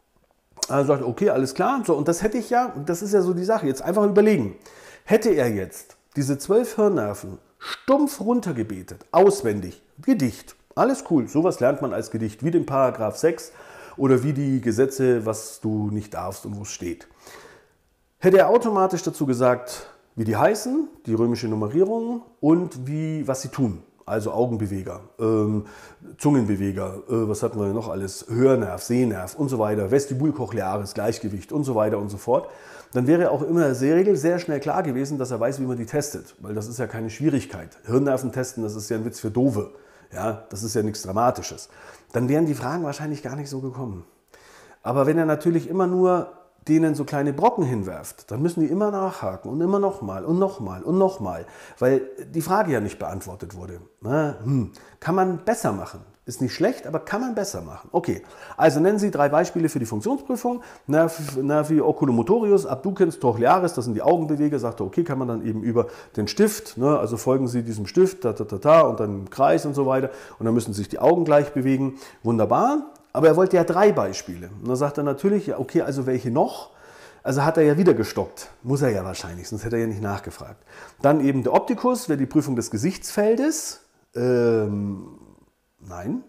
Er sagt, okay, alles klar. So, und das hätte ich ja, das ist ja so die Sache, jetzt einfach überlegen. Hätte er jetzt diese zwölf Hirnnerven stumpf runtergebetet, auswendig, Gedicht, alles cool, sowas lernt man als Gedicht, wie den Paragraph sechs oder wie die Gesetze, was du nicht darfst und wo es steht. Hätte er automatisch dazu gesagt, wie die heißen, die römische Nummerierung und wie, was sie tun. Also Augenbeweger, ähm, Zungenbeweger, äh, was hatten wir noch alles, Hörnerv, Sehnerv und so weiter, Vestibulcochleares, Gleichgewicht und so weiter und so fort. Dann wäre auch immer der Regel sehr schnell klar gewesen, dass er weiß, wie man die testet. Weil das ist ja keine Schwierigkeit. Hirnnerven testen, das ist ja ein Witz für Doofe. Ja, das ist ja nichts Dramatisches. Dann wären die Fragen wahrscheinlich gar nicht so gekommen. Aber wenn er natürlich immer nur denen so kleine Brocken hinwerft, dann müssen die immer nachhaken und immer nochmal und nochmal und nochmal, weil die Frage ja nicht beantwortet wurde. Na, hm. Kann man besser machen. Ist nicht schlecht, aber kann man besser machen. Okay, also nennen Sie drei Beispiele für die Funktionsprüfung. Nervi oculomotorius, abducens, trochlearis, das sind die Augenbeweger. Sagt er, okay, kann man dann eben über den Stift, ne, also folgen Sie diesem Stift, ta, ta, ta, ta, und dann im Kreis und so weiter. Und dann müssen sich die Augen gleich bewegen. Wunderbar. Aber er wollte ja drei Beispiele. Und dann sagt er natürlich, ja, okay, also welche noch? Also hat er ja wieder gestoppt. Muss er ja wahrscheinlich, sonst hätte er ja nicht nachgefragt. Dann eben der Optikus, wäre die Prüfung des Gesichtsfeldes. Ähm, nein.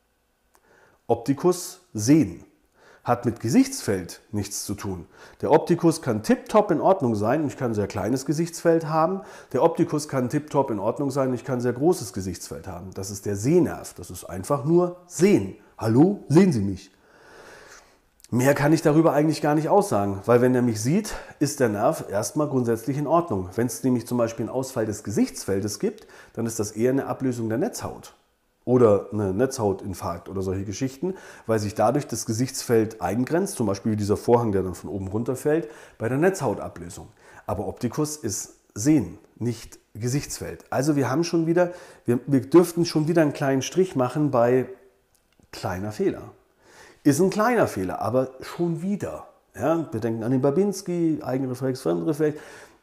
Optikus sehen. Hat mit Gesichtsfeld nichts zu tun. Der Optikus kann tipptopp in Ordnung sein und ich kann ein sehr kleines Gesichtsfeld haben. Der Optikus kann tipptopp in Ordnung sein und ich kann ein sehr großes Gesichtsfeld haben. Das ist der Sehnerv. Das ist einfach nur sehen. Hallo, sehen Sie mich? Mehr kann ich darüber eigentlich gar nicht aussagen, weil wenn er mich sieht, ist der Nerv erstmal grundsätzlich in Ordnung. Wenn es nämlich zum Beispiel einen Ausfall des Gesichtsfeldes gibt, dann ist das eher eine Ablösung der Netzhaut. oder eine Netzhautinfarkt oder solche Geschichten, weil sich dadurch das Gesichtsfeld eingrenzt, zum Beispiel wie dieser Vorhang, der dann von oben runterfällt, bei der Netzhautablösung. Aber Optikus ist Sehen, nicht Gesichtsfeld. Also wir haben schon wieder, wir, wir dürften schon wieder einen kleinen Strich machen bei kleiner Fehler. Ist ein kleiner Fehler, aber schon wieder. Ja, wir denken an den Babinski, Eigenreflex, Fremdreflex.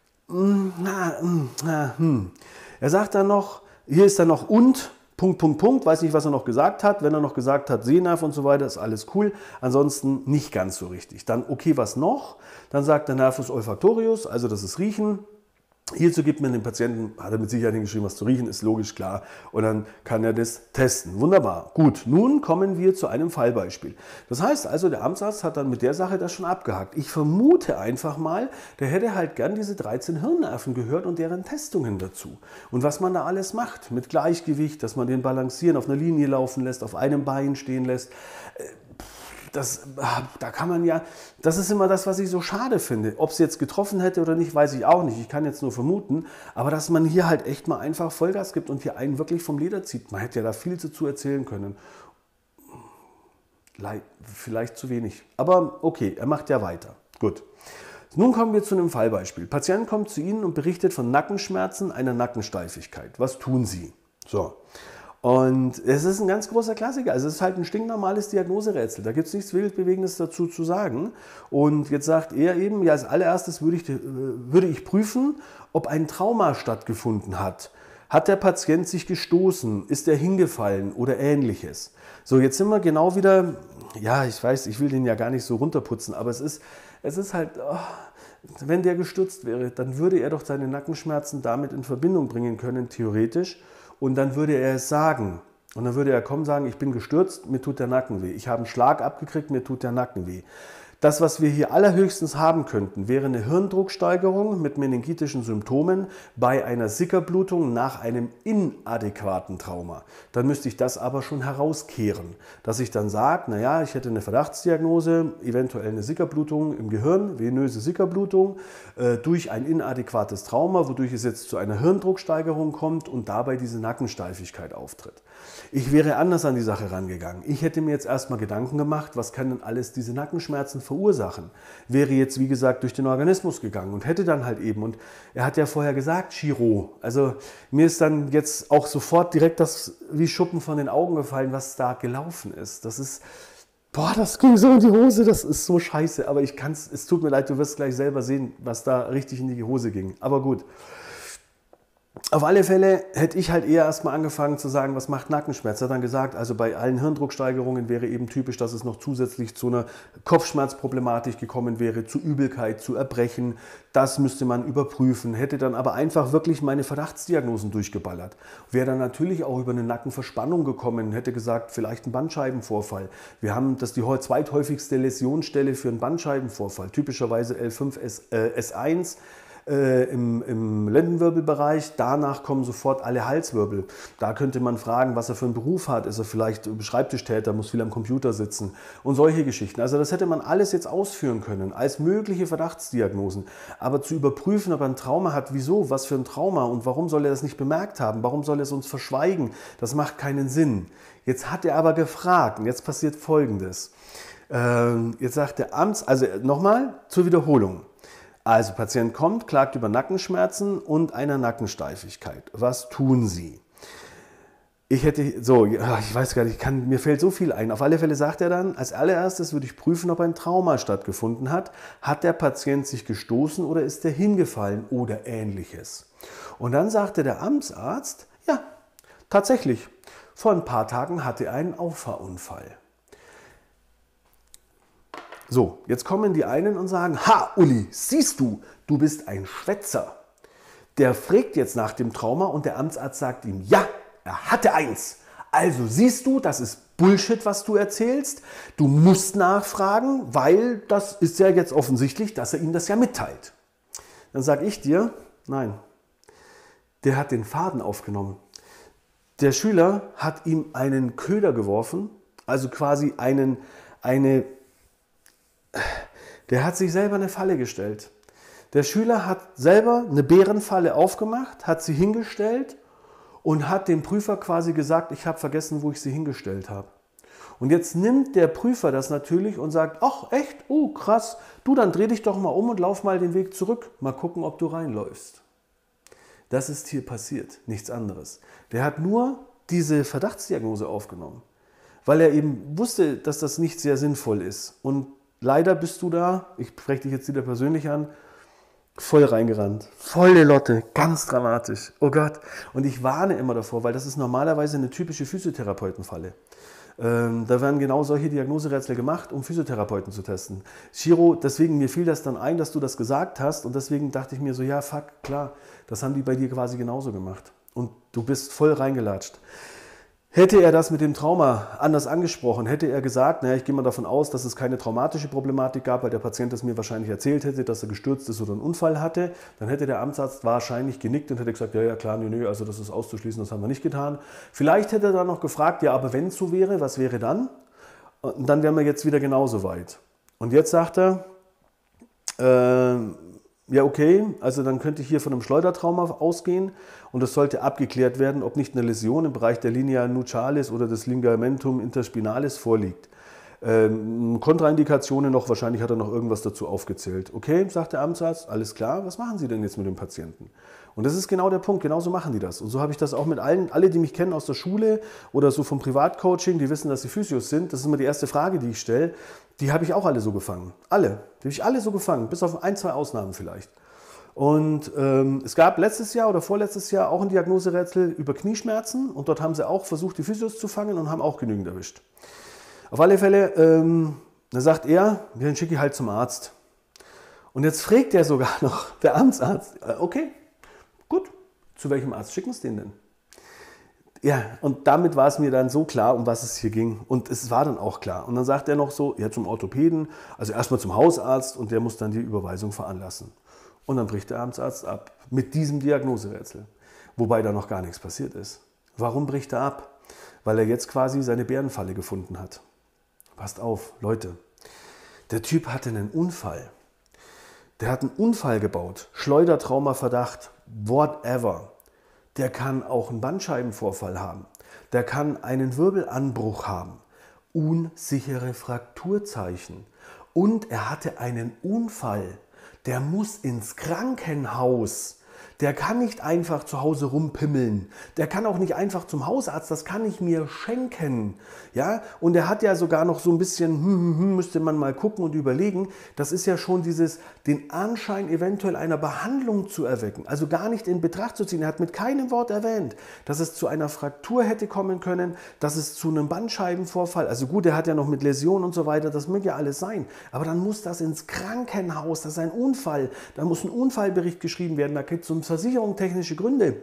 Er sagt dann noch, hier ist dann noch und, Punkt, Punkt, Punkt, weiß nicht, was er noch gesagt hat. Wenn er noch gesagt hat, Sehnerv und so weiter, ist alles cool. Ansonsten nicht ganz so richtig. Dann, okay, was noch? Dann sagt der Nervus olfactorius, also das ist Riechen. Hierzu gibt man dem Patienten, hat er mit Sicherheit hingeschrieben, was zu riechen, ist logisch klar. Und dann kann er das testen. Wunderbar. Gut, nun kommen wir zu einem Fallbeispiel. Das heißt also, der Amtsarzt hat dann mit der Sache das schon abgehakt. Ich vermute einfach mal, der hätte halt gern diese dreizehn Hirnnerven gehört und deren Testungen dazu. Und was man da alles macht, mit Gleichgewicht, dass man den balancieren, auf einer Linie laufen lässt, auf einem Bein stehen lässt. Das, da kann man ja, das ist immer das, was ich so schade finde. Ob es jetzt getroffen hätte oder nicht, weiß ich auch nicht. Ich kann jetzt nur vermuten. Aber dass man hier halt echt mal einfach Vollgas gibt und hier einen wirklich vom Leder zieht. Man hätte ja da viel dazu erzählen können. Vielleicht zu wenig. Aber okay, er macht ja weiter. Gut. Nun kommen wir zu einem Fallbeispiel. Patient kommt zu Ihnen und berichtet von Nackenschmerzen, einer Nackensteifigkeit. Was tun Sie? So. Und es ist ein ganz großer Klassiker. Also es ist halt ein stinknormales Diagnoserätsel. Da gibt es nichts Weltbewegendes dazu zu sagen. Und jetzt sagt er eben, ja, als allererstes würde ich, würde ich prüfen, ob ein Trauma stattgefunden hat. Hat der Patient sich gestoßen? Ist er hingefallen oder ähnliches? So, jetzt sind wir genau wieder, ja, ich weiß, ich will den ja gar nicht so runterputzen, aber es ist, es ist halt, oh, wenn der gestürzt wäre, dann würde er doch seine Nackenschmerzen damit in Verbindung bringen können, theoretisch. Und dann würde er es sagen. Und dann würde er kommen und sagen, ich bin gestürzt, mir tut der Nacken weh. Ich habe einen Schlag abgekriegt, mir tut der Nacken weh. Das, was wir hier allerhöchstens haben könnten, wäre eine Hirndrucksteigerung mit meningitischen Symptomen bei einer Sickerblutung nach einem inadäquaten Trauma. Dann müsste ich das aber schon herauskehren, dass ich dann sage, naja, ich hätte eine Verdachtsdiagnose, eventuell eine Sickerblutung im Gehirn, venöse Sickerblutung, äh, durch ein inadäquates Trauma, wodurch es jetzt zu einer Hirndrucksteigerung kommt und dabei diese Nackensteifigkeit auftritt. Ich wäre anders an die Sache rangegangen. Ich hätte mir jetzt erstmal Gedanken gemacht, was kann denn alles diese Nackenschmerzen verursachen? Wäre jetzt, wie gesagt, durch den Organismus gegangen und hätte dann halt eben, und er hat ja vorher gesagt, Chiro. Also mir ist dann jetzt auch sofort direkt das wie Schuppen von den Augen gefallen, was da gelaufen ist. Das ist, boah, das ging so in die Hose, das ist so scheiße. Aber ich kann's, es tut mir leid, du wirst gleich selber sehen, was da richtig in die Hose ging. Aber gut. Auf alle Fälle hätte ich halt eher erstmal angefangen zu sagen, was macht Nackenschmerz. Er hat dann gesagt, also bei allen Hirndrucksteigerungen wäre eben typisch, dass es noch zusätzlich zu einer Kopfschmerzproblematik gekommen wäre, zu Übelkeit, zu Erbrechen. Das müsste man überprüfen. Hätte dann aber einfach wirklich meine Verdachtsdiagnosen durchgeballert. Wäre dann natürlich auch über eine Nackenverspannung gekommen, hätte gesagt, vielleicht ein Bandscheibenvorfall. Wir haben das die zweithäufigste Läsionsstelle für einen Bandscheibenvorfall, typischerweise L fünf S eins. Äh, im, im Lendenwirbelbereich. Danach kommen sofort alle Halswirbel. Da könnte man fragen, was er für einen Beruf hat. Ist er vielleicht Schreibtischtäter, muss viel am Computer sitzen und solche Geschichten. Also das hätte man alles jetzt ausführen können als mögliche Verdachtsdiagnosen. Aber zu überprüfen, ob er ein Trauma hat, wieso, was für ein Trauma und warum soll er das nicht bemerkt haben, warum soll er es uns verschweigen, das macht keinen Sinn. Jetzt hat er aber gefragt und jetzt passiert Folgendes. Ähm, jetzt sagt der Amts, also nochmal zur Wiederholung. Also Patient kommt, klagt über Nackenschmerzen und einer Nackensteifigkeit. Was tun Sie? Ich hätte, so, ich weiß gar nicht, kann, mir fällt so viel ein. Auf alle Fälle sagt er dann, als allererstes würde ich prüfen, ob ein Trauma stattgefunden hat. Hat der Patient sich gestoßen oder ist er hingefallen oder ähnliches? Und dann sagte der Amtsarzt, ja, tatsächlich, vor ein paar Tagen hatte er einen Auffahrunfall. So, jetzt kommen die einen und sagen, ha, Uli, siehst du, du bist ein Schwätzer. Der fragt jetzt nach dem Trauma und der Amtsarzt sagt ihm, ja, er hatte eins. Also siehst du, das ist Bullshit, was du erzählst. Du musst nachfragen, weil das ist ja jetzt offensichtlich, dass er ihm das ja mitteilt. Dann sage ich dir, nein, der hat den Faden aufgenommen. Der Schüler hat ihm einen Köder geworfen, also quasi einen, eine... Der hat sich selber eine Falle gestellt. Der Schüler hat selber eine Bärenfalle aufgemacht, hat sie hingestellt und hat dem Prüfer quasi gesagt, ich habe vergessen, wo ich sie hingestellt habe. Und jetzt nimmt der Prüfer das natürlich und sagt, ach echt, oh krass, du, dann dreh dich doch mal um und lauf mal den Weg zurück, mal gucken, ob du reinläufst. Das ist hier passiert, nichts anderes. Der hat nur diese Verdachtsdiagnose aufgenommen, weil er eben wusste, dass das nicht sehr sinnvoll ist. Und leider bist du da, ich spreche dich jetzt wieder persönlich an, voll reingerannt. Volle Lotte, ganz dramatisch. Oh Gott. Und ich warne immer davor, weil das ist normalerweise eine typische Physiotherapeutenfalle. Ähm, da werden genau solche Diagnoserätsel gemacht, um Physiotherapeuten zu testen. Shiro, deswegen mir fiel das dann ein, dass du das gesagt hast und deswegen dachte ich mir so, ja fuck, klar, das haben die bei dir quasi genauso gemacht. Und du bist voll reingelatscht. Hätte er das mit dem Trauma anders angesprochen, hätte er gesagt, naja, ich gehe mal davon aus, dass es keine traumatische Problematik gab, weil der Patient das mir wahrscheinlich erzählt hätte, dass er gestürzt ist oder einen Unfall hatte, dann hätte der Amtsarzt wahrscheinlich genickt und hätte gesagt, ja, ja, klar, nö, nö, also das ist auszuschließen, das haben wir nicht getan. Vielleicht hätte er dann noch gefragt, ja, aber wenn es so wäre, was wäre dann? Und dann wären wir jetzt wieder genauso weit. Und jetzt sagt er, äh, ja, okay, also dann könnte ich hier von einem Schleudertrauma ausgehen und es sollte abgeklärt werden, ob nicht eine Läsion im Bereich der Linea nuchalis oder des Ligamentum interspinalis vorliegt. Ähm, Kontraindikationen noch, wahrscheinlich hat er noch irgendwas dazu aufgezählt. Okay, sagt der Amtsarzt, alles klar, was machen Sie denn jetzt mit dem Patienten? Und das ist genau der Punkt, genauso machen die das. Und so habe ich das auch mit allen, alle, die mich kennen aus der Schule oder so vom Privatcoaching, die wissen, dass sie Physios sind, das ist immer die erste Frage, die ich stelle, die habe ich auch alle so gefangen. Alle, die habe ich alle so gefangen, bis auf ein, zwei Ausnahmen vielleicht. Und ähm, es gab letztes Jahr oder vorletztes Jahr auch ein Diagnoserätsel über Knieschmerzen und dort haben sie auch versucht, die Physios zu fangen und haben auch genügend erwischt. Auf alle Fälle, ähm, da sagt er, den schicke ich halt zum Arzt. Und jetzt fragt er sogar noch, der Amtsarzt, äh, okay, gut, zu welchem Arzt schicken Sie den denn? Ja, und damit war es mir dann so klar, um was es hier ging. Und es war dann auch klar. Und dann sagt er noch so, ja, zum Orthopäden, also erstmal zum Hausarzt und der muss dann die Überweisung veranlassen. Und dann bricht der Amtsarzt ab mit diesem Diagnoserätsel, wobei da noch gar nichts passiert ist. Warum bricht er ab? Weil er jetzt quasi seine Bärenfalle gefunden hat. Passt auf, Leute, der Typ hatte einen Unfall. Der hat einen Unfall gebaut, Schleudertraumaverdacht, whatever. Der kann auch einen Bandscheibenvorfall haben. Der kann einen Wirbelanbruch haben. Unsichere Frakturzeichen. Und er hatte einen Unfall. Der muss ins Krankenhaus. Der kann nicht einfach zu Hause rumpimmeln. Der kann auch nicht einfach zum Hausarzt. Das kann ich mir schenken. Ja? Und er hat ja sogar noch so ein bisschen, hm, hm, hm, müsste man mal gucken und überlegen. Das ist ja schon dieses, den Anschein eventuell einer Behandlung zu erwecken. Also gar nicht in Betracht zu ziehen. Er hat mit keinem Wort erwähnt, dass es zu einer Fraktur hätte kommen können, dass es zu einem Bandscheibenvorfall, also gut, er hat ja noch mit Läsionen und so weiter, das möge ja alles sein. Aber dann muss das ins Krankenhaus, das ist ein Unfall. Da muss ein Unfallbericht geschrieben werden, da gibt es um Versicherung technische Gründe.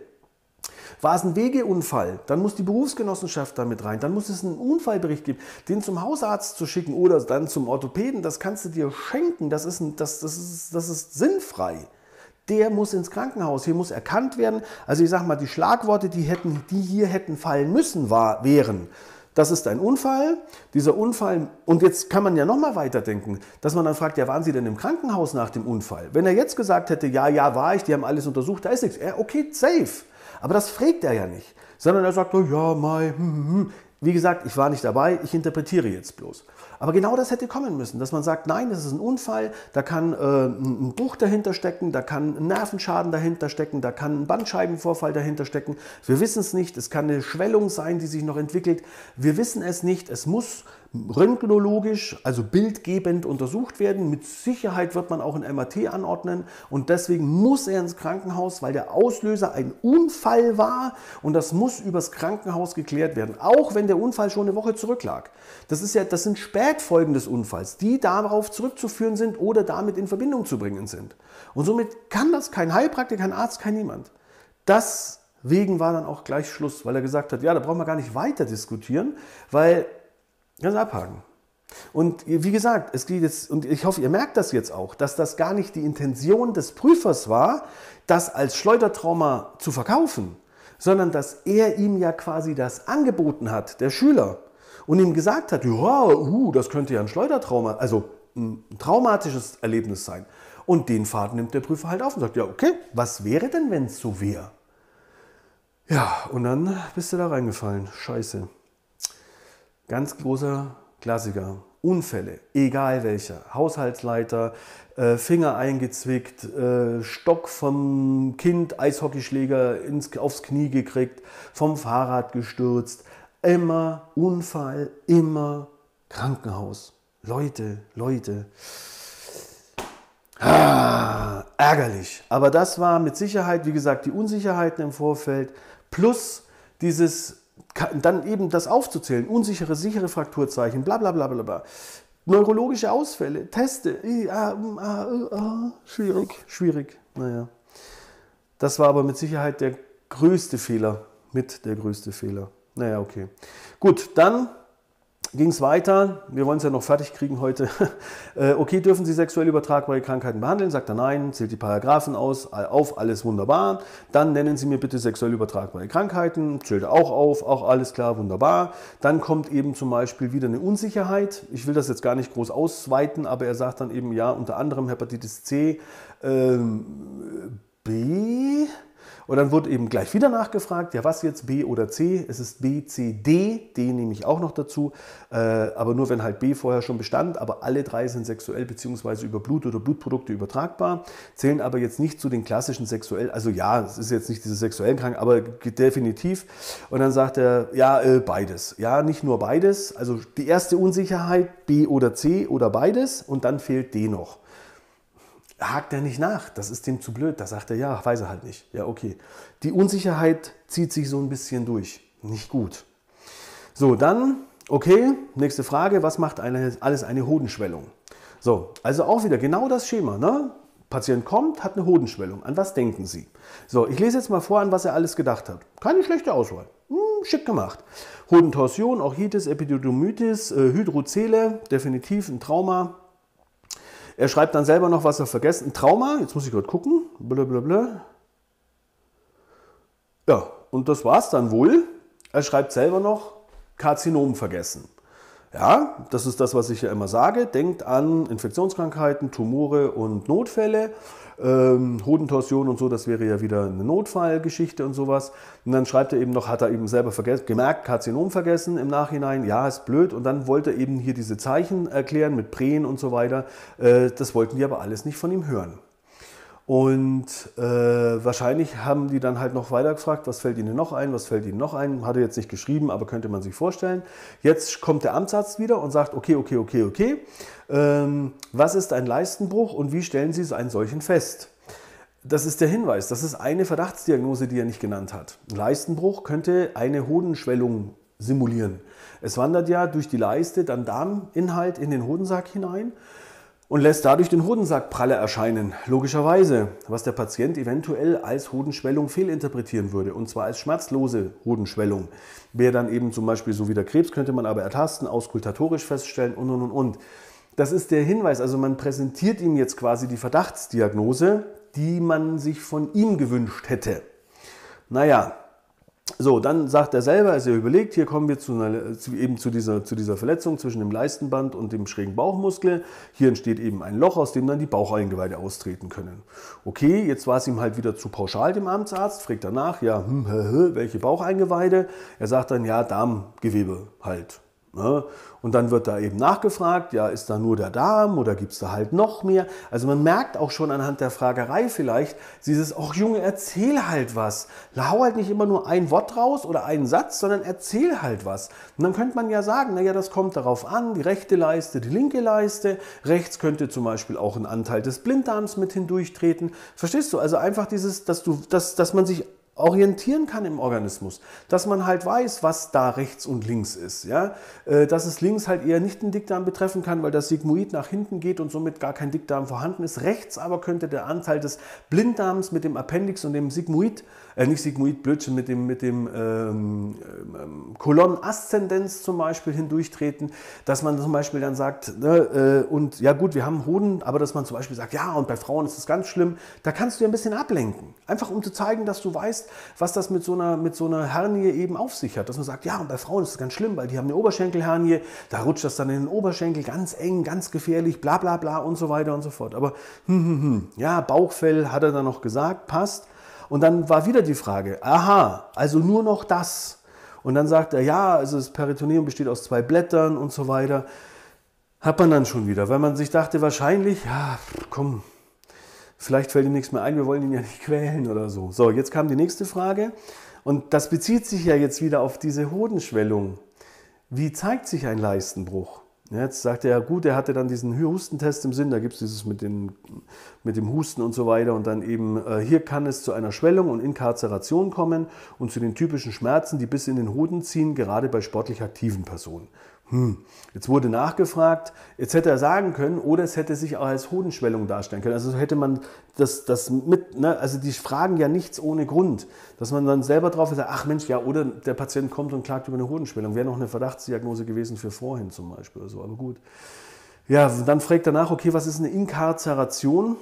War es ein Wegeunfall, dann muss die Berufsgenossenschaft da mit rein, dann muss es einen Unfallbericht geben, den zum Hausarzt zu schicken oder dann zum Orthopäden, das kannst du dir schenken, das ist, ein, das, das ist, das ist sinnfrei. Der muss ins Krankenhaus, hier muss erkannt werden, also ich sage mal, die Schlagworte, die, hätten, die hier hätten fallen müssen, war, wären, das ist ein Unfall, dieser Unfall, und jetzt kann man ja nochmal weiterdenken, dass man dann fragt, ja, waren Sie denn im Krankenhaus nach dem Unfall? Wenn er jetzt gesagt hätte, ja, ja, war ich, die haben alles untersucht, da ist nichts, ja, okay, safe. Aber das fragt er ja nicht, sondern er sagt, oh, ja, Mai, hm, hm, hm. Wie gesagt, ich war nicht dabei, ich interpretiere jetzt bloß. Aber genau das hätte kommen müssen, dass man sagt, nein, das ist ein Unfall, da kann äh, ein Bruch dahinter stecken, da kann ein Nervenschaden dahinter stecken, da kann ein Bandscheibenvorfall dahinter stecken. Wir wissen es nicht, es kann eine Schwellung sein, die sich noch entwickelt. Wir wissen es nicht, es muss röntgenologisch, also bildgebend untersucht werden. Mit Sicherheit wird man auch ein M R T anordnen und deswegen muss er ins Krankenhaus, weil der Auslöser ein Unfall war und das muss übers Krankenhaus geklärt werden, auch wenn der Unfall schon eine Woche zurücklag. Das ist ja, das sind Spätfolgen des Unfalls, die darauf zurückzuführen sind oder damit in Verbindung zu bringen sind. Und somit kann das kein Heilpraktiker, kein Arzt, kein niemand. Deswegen war dann auch gleich Schluss, weil er gesagt hat, ja, da brauchen wir gar nicht weiter diskutieren, weil ganz abhaken. Und wie gesagt, es geht jetzt, und ich hoffe, ihr merkt das jetzt auch, dass das gar nicht die Intention des Prüfers war, das als Schleudertrauma zu verkaufen, sondern dass er ihm ja quasi das angeboten hat, der Schüler, und ihm gesagt hat, ja, uh, das könnte ja ein Schleudertrauma, also ein traumatisches Erlebnis sein. Und den Faden nimmt der Prüfer halt auf und sagt, ja, okay, was wäre denn, wenn es so wäre? Ja, und dann bist du da reingefallen. Scheiße. Ganz großer Klassiker. Unfälle, egal welcher. Haushaltsleiter, äh, Finger eingezwickt, äh, Stock vom Kind, Eishockeyschläger ins, aufs Knie gekriegt, vom Fahrrad gestürzt. Immer Unfall, immer Krankenhaus. Leute, Leute. Ah, ärgerlich. Aber das war mit Sicherheit, wie gesagt, die Unsicherheiten im Vorfeld plus dieses, dann eben das aufzuzählen, unsichere, sichere Frakturzeichen, bla bla bla bla bla. Neurologische Ausfälle, Teste, ah, ah, ah, schwierig, schwierig. Naja. Das war aber mit Sicherheit der größte Fehler, mit der größte Fehler. Naja, okay. Gut, dann ging es weiter. Wir wollen es ja noch fertig kriegen heute. Okay, dürfen Sie sexuell übertragbare Krankheiten behandeln? Sagt er nein, zählt die Paragraphen aus, auf, alles wunderbar. Dann nennen Sie mir bitte sexuell übertragbare Krankheiten. Zählt er auch auf, auch alles klar, wunderbar. Dann kommt eben zum Beispiel wieder eine Unsicherheit. Ich will das jetzt gar nicht groß ausweiten, aber er sagt dann eben, ja, unter anderem Hepatitis C, ähm, B. Und dann wurde eben gleich wieder nachgefragt, ja was jetzt, B oder C? Es ist B, C, D, D nehme ich auch noch dazu, äh, aber nur wenn halt B vorher schon bestand, aber alle drei sind sexuell bzw. über Blut oder Blutprodukte übertragbar, zählen aber jetzt nicht zu den klassischen sexuell, also ja, es ist jetzt nicht diese sexuellen Krankheiten, aber definitiv. Und dann sagt er, ja, äh, beides. Ja, nicht nur beides, also die erste Unsicherheit, B oder C oder beides und dann fehlt D noch. Hakt er nicht nach, das ist dem zu blöd. Da sagt er, ja, weiß er halt nicht. Ja, okay. Die Unsicherheit zieht sich so ein bisschen durch. Nicht gut. So, dann, okay, nächste Frage. Was macht eine, alles eine Hodenschwellung? So, also auch wieder genau das Schema. Ne? Patient kommt, hat eine Hodenschwellung. An was denken Sie? So, ich lese jetzt mal vor, an was er alles gedacht hat. Keine schlechte Auswahl. Hm, schick gemacht. Hodentorsion, Orchitis, Epididymitis, äh, Hydrozele, definitiv ein Trauma. Er schreibt dann selber noch, was er vergessen. Ein Trauma, jetzt muss ich gerade gucken. Blablabla. Ja, und das war es dann wohl. Er schreibt selber noch, Karzinom vergessen. Ja, das ist das, was ich ja immer sage. Denkt an Infektionskrankheiten, Tumore und Notfälle. Ähm, Hodentorsion und so, das wäre ja wieder eine Notfallgeschichte und sowas. Und dann schreibt er eben noch, hat er eben selber vergessen, gemerkt, Karzinom vergessen im Nachhinein. Ja, ist blöd. Und dann wollte er eben hier diese Zeichen erklären mit Prähen und so weiter. Äh, das wollten die aber alles nicht von ihm hören. Und äh, wahrscheinlich haben die dann halt noch weiter gefragt, was fällt Ihnen noch ein, was fällt Ihnen noch ein. Hat er jetzt nicht geschrieben, aber könnte man sich vorstellen. Jetzt kommt der Amtsarzt wieder und sagt, okay, okay, okay, okay. Ähm, was ist ein Leistenbruch und wie stellen Sie einen solchen fest? Das ist der Hinweis, das ist eine Verdachtsdiagnose, die er nicht genannt hat. Ein Leistenbruch könnte eine Hodenschwellung simulieren. Es wandert ja durch die Leiste dann Darminhalt in den Hodensack hinein und lässt dadurch den Hodensack pralle erscheinen. Logischerweise, was der Patient eventuell als Hodenschwellung fehlinterpretieren würde, und zwar als schmerzlose Hodenschwellung. Wäre dann eben zum Beispiel so wie der Krebs, könnte man aber ertasten, auskultatorisch feststellen und und und und. Das ist der Hinweis, also man präsentiert ihm jetzt quasi die Verdachtsdiagnose, die man sich von ihm gewünscht hätte. Naja, so, dann sagt er selber, also er überlegt, hier kommen wir zu, einer, zu, eben zu, dieser, zu dieser Verletzung zwischen dem Leistenband und dem schrägen Bauchmuskel. Hier entsteht eben ein Loch, aus dem dann die Baucheingeweide austreten können. Okay, jetzt war es ihm halt wieder zu pauschal, dem Amtsarzt, fragt danach, ja, hm, hä, hä, welche Baucheingeweide? Er sagt dann, ja, Darmgewebe halt. Ne? Und dann wird da eben nachgefragt, ja, ist da nur der Darm oder gibt es da halt noch mehr? Also man merkt auch schon anhand der Fragerei vielleicht, dieses, ach Junge, erzähl halt was. Hau halt nicht immer nur ein Wort raus oder einen Satz, sondern erzähl halt was. Und dann könnte man ja sagen, naja, das kommt darauf an, die rechte Leiste, die linke Leiste. Rechts könnte zum Beispiel auch ein Anteil des Blinddarms mit hindurchtreten. Verstehst du? Also einfach dieses, dass, du, dass, dass man sich orientieren kann im Organismus, dass man halt weiß, was da rechts und links ist, ja? Dass es links halt eher nicht den Dickdarm betreffen kann, weil das Sigmoid nach hinten geht und somit gar kein Dickdarm vorhanden ist. Rechts aber könnte der Anteil des Blinddarms mit dem Appendix und dem Sigmoid, äh nicht Sigmoid, Blödsinn, mit dem, mit dem ähm, ähm, Kolon Ascendens zum Beispiel hindurchtreten, dass man zum Beispiel dann sagt, ne, äh, und ja gut, wir haben Hoden, aber dass man zum Beispiel sagt, ja und bei Frauen ist das ganz schlimm, da kannst du ja ein bisschen ablenken, einfach um zu zeigen, dass du weißt, was das mit so einer, mit so einer Hernie eben auf sich hat. Dass man sagt, ja, und bei Frauen ist es ganz schlimm, weil die haben eine Oberschenkelhernie, da rutscht das dann in den Oberschenkel, ganz eng, ganz gefährlich, bla bla bla und so weiter und so fort. Aber hm, hm, hm, ja, Bauchfell hat er dann noch gesagt, passt. Und dann war wieder die Frage, aha, also nur noch das. Und dann sagt er, ja, also das Peritoneum besteht aus zwei Blättern und so weiter. Hat man dann schon wieder, weil man sich dachte, wahrscheinlich, ja, komm, vielleicht fällt ihm nichts mehr ein, wir wollen ihn ja nicht quälen oder so. So, jetzt kam die nächste Frage und das bezieht sich ja jetzt wieder auf diese Hodenschwellung. Wie zeigt sich ein Leistenbruch? Jetzt sagt er, ja gut, er hatte dann diesen Hustentest im Sinn, da gibt es dieses mit, den, mit dem Husten und so weiter und dann eben, äh, hier kann es zu einer Schwellung und Inkarceration kommen und zu den typischen Schmerzen, die bis in den Hoden ziehen, gerade bei sportlich aktiven Personen. Hm. Jetzt wurde nachgefragt, jetzt hätte er sagen können, oder es hätte sich auch als Hodenschwellung darstellen können. Also hätte man das, das mit, ne, also die fragen ja nichts ohne Grund, dass man dann selber drauf sagt, ach Mensch, ja, oder der Patient kommt und klagt über eine Hodenschwellung. Wäre noch eine Verdachtsdiagnose gewesen für vorhin zum Beispiel oder so, aber gut. Ja, dann fragt er nach, okay, was ist eine Inkarceration?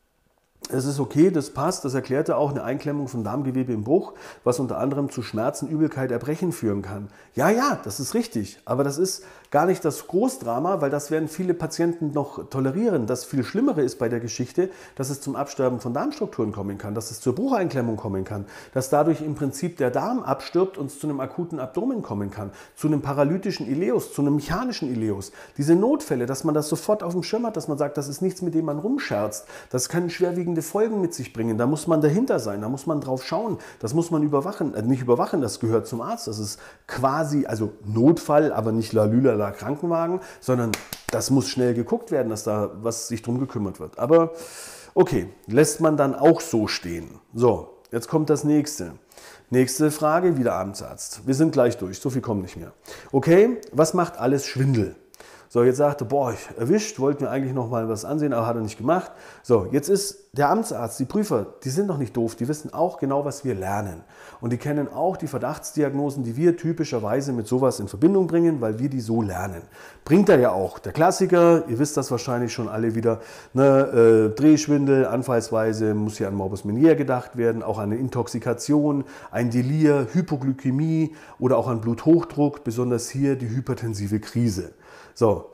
Es ist okay, das passt, das erklärte auch eine Einklemmung von Darmgewebe im Bruch, was unter anderem zu Schmerzen, Übelkeit, Erbrechen führen kann. Ja, ja, das ist richtig, aber das ist gar nicht das Großdrama, weil das werden viele Patienten noch tolerieren. Das viel Schlimmere ist bei der Geschichte, dass es zum Absterben von Darmstrukturen kommen kann, dass es zur Brucheinklemmung kommen kann, dass dadurch im Prinzip der Darm abstirbt und es zu einem akuten Abdomen kommen kann, zu einem paralytischen Ileus, zu einem mechanischen Ileus. Diese Notfälle, dass man das sofort auf dem Schirm hat, dass man sagt, das ist nichts, mit dem man rumscherzt, das kann schwerwiegende Folgen mit sich bringen. Da muss man dahinter sein, da muss man drauf schauen, das muss man überwachen. Also nicht überwachen, das gehört zum Arzt. Das ist quasi, also Notfall, aber nicht lalülala Krankenwagen, sondern das muss schnell geguckt werden, dass da was sich drum gekümmert wird. Aber okay, lässt man dann auch so stehen. So, jetzt kommt das nächste. Nächste Frage, wieder Amtsarzt. Wir sind gleich durch, so viel kommt nicht mehr. Okay, was macht alles Schwindel? So, jetzt sagte, boah, ich erwischt, wollte mir eigentlich noch mal was ansehen, aber hat er nicht gemacht. So, jetzt ist der Amtsarzt, die Prüfer, die sind doch nicht doof, die wissen auch genau, was wir lernen. Und die kennen auch die Verdachtsdiagnosen, die wir typischerweise mit sowas in Verbindung bringen, weil wir die so lernen. Bringt er ja auch. Der Klassiker, ihr wisst das wahrscheinlich schon alle wieder, ne, äh, Drehschwindel, Anfallsweise, muss hier an Morbus Meniere gedacht werden, auch an eine Intoxikation, ein Delir, Hypoglykämie oder auch an Bluthochdruck, besonders hier die hypertensive Krise. So,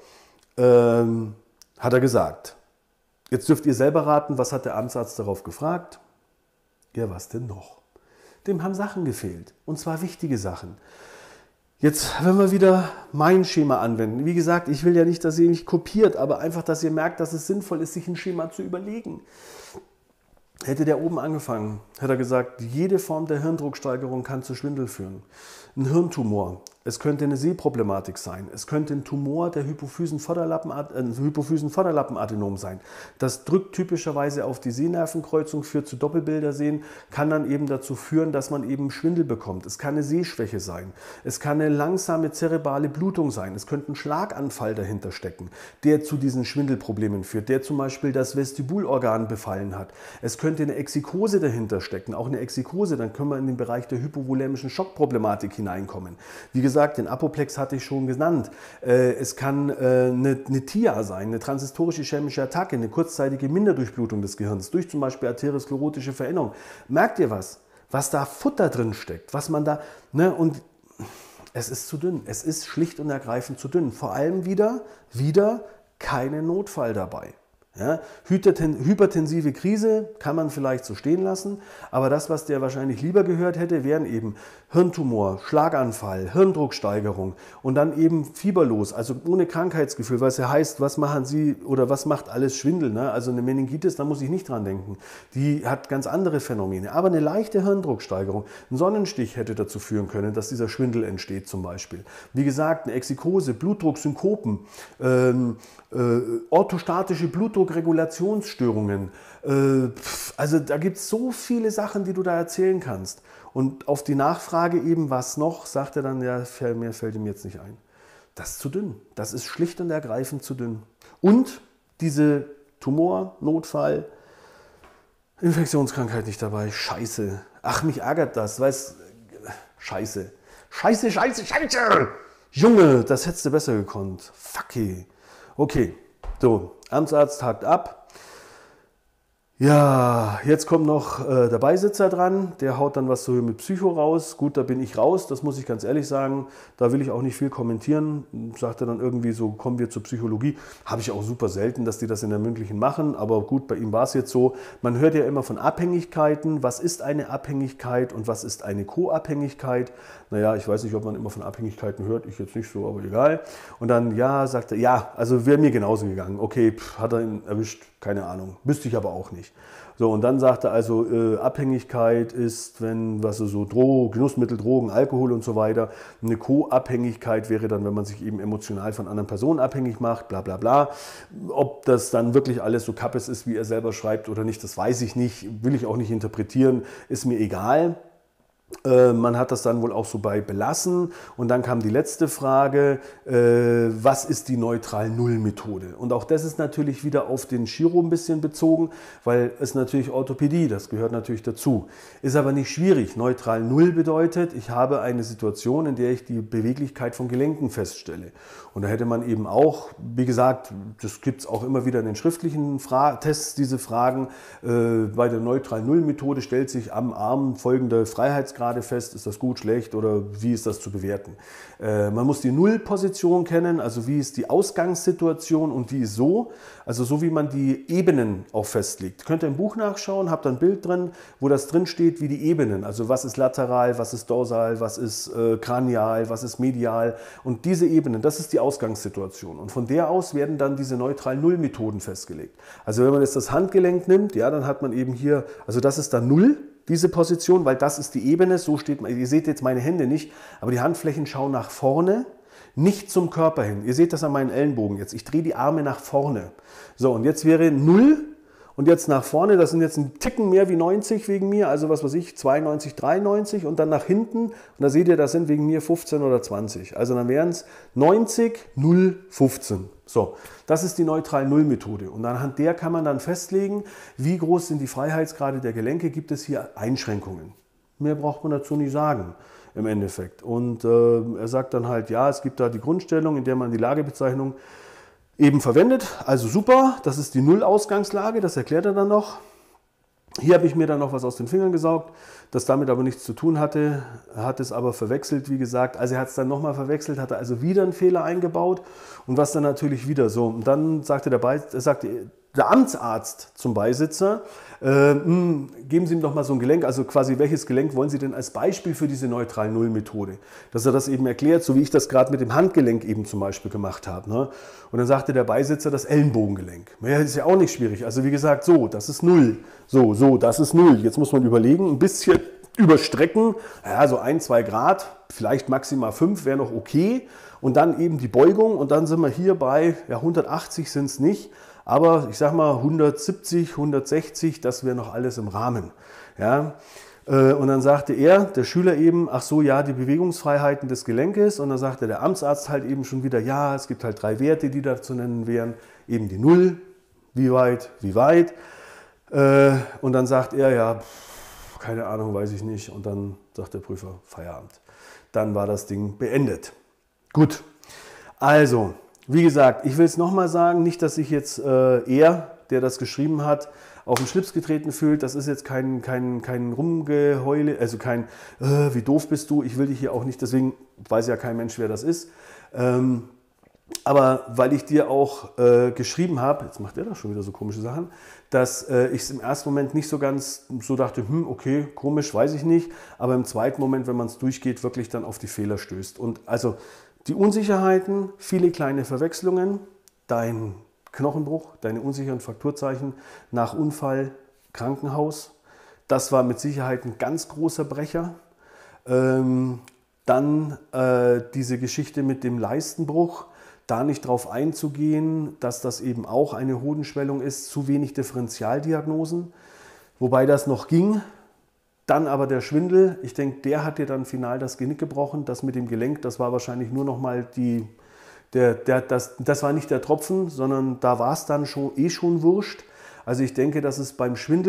ähm, hat er gesagt. Jetzt dürft ihr selber raten, was hat der Amtsarzt darauf gefragt? Ja, was denn noch? Dem haben Sachen gefehlt, und zwar wichtige Sachen. Jetzt, wenn wir wieder mein Schema anwenden. Wie gesagt, ich will ja nicht, dass ihr mich kopiert, aber einfach, dass ihr merkt, dass es sinnvoll ist, sich ein Schema zu überlegen. Hätte der oben angefangen, hätte er gesagt, jede Form der Hirndrucksteigerung kann zu Schwindel führen. Ein Hirntumor, es könnte eine Sehproblematik sein, es könnte ein Tumor der Hypophysenvorderlappen, äh, Hypophysenvorderlappenadenom sein. Das drückt typischerweise auf die Sehnervenkreuzung, führt zu Doppelbildersehen, kann dann eben dazu führen, dass man eben Schwindel bekommt. Es kann eine Sehschwäche sein, es kann eine langsame zerebrale Blutung sein, es könnte ein Schlaganfall dahinter stecken, der zu diesen Schwindelproblemen führt, der zum Beispiel das Vestibulorgan befallen hat. Es könnte eine Exikose dahinter stecken, auch eine Exikose, dann können wir in den Bereich der hypovolämischen Schockproblematik hineinkommen. Wie gesagt, den Apoplex hatte ich schon genannt. Es kann eine, eine T I A sein, eine transistorische ischämische Attacke, eine kurzzeitige Minderdurchblutung des Gehirns durch zum Beispiel arteriosklerotische Veränderung. Merkt ihr was? Was da Futter drin steckt, was man da, ne, und es ist zu dünn. Es ist schlicht und ergreifend zu dünn. Vor allem wieder, wieder keinen Notfall dabei. Ja, hypertensive Krise kann man vielleicht so stehen lassen, aber das, was der wahrscheinlich lieber gehört hätte, wären eben Hirntumor, Schlaganfall, Hirndrucksteigerung und dann eben fieberlos, also ohne Krankheitsgefühl, was ja heißt, was machen Sie oder was macht alles Schwindel, ne? Also eine Meningitis, da muss ich nicht dran denken, die hat ganz andere Phänomene, aber eine leichte Hirndrucksteigerung, ein Sonnenstich hätte dazu führen können, dass dieser Schwindel entsteht zum Beispiel. Wie gesagt, eine Exikose, Blutdruck, Synkopen, ähm, äh, orthostatische Blutdruckregulationsstörungen, äh, also da gibt es so viele Sachen, die du da erzählen kannst. Und auf die Nachfrage eben, was noch, sagt er dann, ja, mehr fällt ihm jetzt nicht ein. Das ist zu dünn. Das ist schlicht und ergreifend zu dünn. Und diese Tumor, Notfall, Infektionskrankheit nicht dabei. Scheiße. Ach, mich ärgert das. Weißt, scheiße. Scheiße, scheiße, scheiße. Junge, das hättest du besser gekonnt. Fuck. Okay, so, Amtsarzt hakt ab. Ja, jetzt kommt noch äh, der Beisitzer dran, der haut dann was so mit Psycho raus. Gut, da bin ich raus, das muss ich ganz ehrlich sagen. Da will ich auch nicht viel kommentieren. Sagt er dann irgendwie so, kommen wir zur Psychologie. Habe ich auch super selten, dass die das in der mündlichen machen. Aber gut, bei ihm war es jetzt so. Man hört ja immer von Abhängigkeiten. Was ist eine Abhängigkeit und was ist eine Co-Abhängigkeit? Naja, ich weiß nicht, ob man immer von Abhängigkeiten hört. Ich jetzt nicht so, aber egal. Und dann, ja, sagt er, ja, also wäre mir genauso gegangen. Okay, pff, hat er ihn erwischt. Keine Ahnung, wüsste ich aber auch nicht. So, und dann sagt er also, äh, Abhängigkeit ist, wenn, was so Dro Genussmittel, Drogen, Alkohol und so weiter. Eine Co-Abhängigkeit wäre dann, wenn man sich eben emotional von anderen Personen abhängig macht, bla bla bla. Ob das dann wirklich alles so kappes ist, wie er selber schreibt oder nicht, das weiß ich nicht, will ich auch nicht interpretieren, ist mir egal. Man hat das dann wohl auch so bei belassen und dann kam die letzte Frage, äh, was ist die Neutral-Null-Methode? Und auch das ist natürlich wieder auf den Chiro ein bisschen bezogen, weil es natürlich Orthopädie, das gehört natürlich dazu. Ist aber nicht schwierig. Neutral-Null bedeutet, ich habe eine Situation, in der ich die Beweglichkeit von Gelenken feststelle. Und da hätte man eben auch, wie gesagt, das gibt es auch immer wieder in den schriftlichen Fra Tests, diese Fragen. Äh, bei der Neutral-Null-Methode stellt sich am Arm folgende Freiheitsgrade fest, ist das gut, schlecht oder wie ist das zu bewerten. Äh, man muss die Nullposition kennen, also wie ist die Ausgangssituation und die ist so, also so wie man die Ebenen auch festlegt. Könnt ihr im Buch nachschauen, habt da ein Bild drin, wo das drin steht, wie die Ebenen, also was ist lateral, was ist dorsal, was ist äh, kranial, was ist medial und diese Ebenen, das ist die Ausgangssituation und von der aus werden dann diese Neutral-Null-Methoden festgelegt. Also wenn man jetzt das Handgelenk nimmt, ja, dann hat man eben hier, also das ist dann Null, diese Position, weil das ist die Ebene, so steht, ihr seht jetzt meine Hände nicht, aber die Handflächen schauen nach vorne, nicht zum Körper hin. Ihr seht das an meinen Ellenbogen jetzt. Ich drehe die Arme nach vorne. So, und jetzt wäre null und jetzt nach vorne, das sind jetzt ein Ticken mehr wie neunzig wegen mir, also was weiß ich, zweiundneunzig, dreiundneunzig und dann nach hinten, und da seht ihr, das sind wegen mir fünfzehn oder zwanzig. Also dann wären es neunzig, null, fünfzehn. So, das ist die Neutral-Null-Methode und anhand der kann man dann festlegen, wie groß sind die Freiheitsgrade der Gelenke, gibt es hier Einschränkungen. Mehr braucht man dazu nicht sagen im Endeffekt. Und äh, er sagt dann halt, ja, es gibt da die Grundstellung, in der man die Lagebezeichnung eben verwendet. Also super, das ist die Null-Ausgangslage, das erklärt er dann noch. Hier habe ich mir dann noch was aus den Fingern gesaugt, das damit aber nichts zu tun hatte. Er hat es aber verwechselt, wie gesagt. Also er hat es dann nochmal verwechselt, hatte also wieder einen Fehler eingebaut und was dann natürlich wieder so. Und dann sagte der, Be sagte der Amtsarzt zum Beisitzer, äh, mh, geben Sie ihm doch mal so ein Gelenk, also quasi welches Gelenk wollen Sie denn als Beispiel für diese Neutral-Null-Methode? Dass er das eben erklärt, so wie ich das gerade mit dem Handgelenk eben zum Beispiel gemacht habe. Ne? Und dann sagte der Beisitzer das Ellenbogengelenk. Ja, das ist ja auch nicht schwierig. Also wie gesagt, so, das ist Null. So, so, das ist Null. Jetzt muss man überlegen, ein bisschen überstrecken, ja, so ein, zwei Grad, vielleicht maximal fünf wäre noch okay. Und dann eben die Beugung und dann sind wir hier bei, ja, hundertachtzig sind es nicht, aber ich sag mal hundertsiebzig, hundertsechzig, das wäre noch alles im Rahmen. Ja. Und dann sagte er, der Schüler eben, ach so, ja, die Bewegungsfreiheiten des Gelenkes. Und dann sagte der Amtsarzt halt eben schon wieder, ja, es gibt halt drei Werte, die da zu nennen wären. Eben die Null, wie weit, wie weit. Und dann sagt er, ja, keine Ahnung, weiß ich nicht. Und dann sagt der Prüfer, Feierabend. Dann war das Ding beendet. Gut, also, wie gesagt, ich will es nochmal sagen, nicht, dass sich jetzt äh, er, der das geschrieben hat, auf den Schlips getreten fühlt. Das ist jetzt kein, kein, kein Rumgeheule, also kein, äh, wie doof bist du, ich will dich hier auch nicht, deswegen weiß ja kein Mensch, wer das ist. Ähm, aber weil ich dir auch äh, geschrieben habe, jetzt macht er da schon wieder so komische Sachen, dass äh, ich es im ersten Moment nicht so ganz so dachte, hm, okay, komisch, weiß ich nicht, aber im zweiten Moment, wenn man es durchgeht, wirklich dann auf die Fehler stößt. Und also die Unsicherheiten, viele kleine Verwechslungen, dein Knochenbruch, deine unsicheren Frakturzeichen nach Unfall, Krankenhaus, das war mit Sicherheit ein ganz großer Brecher. Ähm, dann äh, diese Geschichte mit dem Leistenbruch, da nicht drauf einzugehen, dass das eben auch eine Hodenschwellung ist, zu wenig Differentialdiagnosen, wobei das noch ging. Dann aber der Schwindel, ich denke, der hat dir dann final das Genick gebrochen. Das mit dem Gelenk, das war wahrscheinlich nur noch mal die, der, der, das, das war nicht der Tropfen, sondern da war es dann schon, eh schon wurscht. Also ich denke, dass es beim Schwindel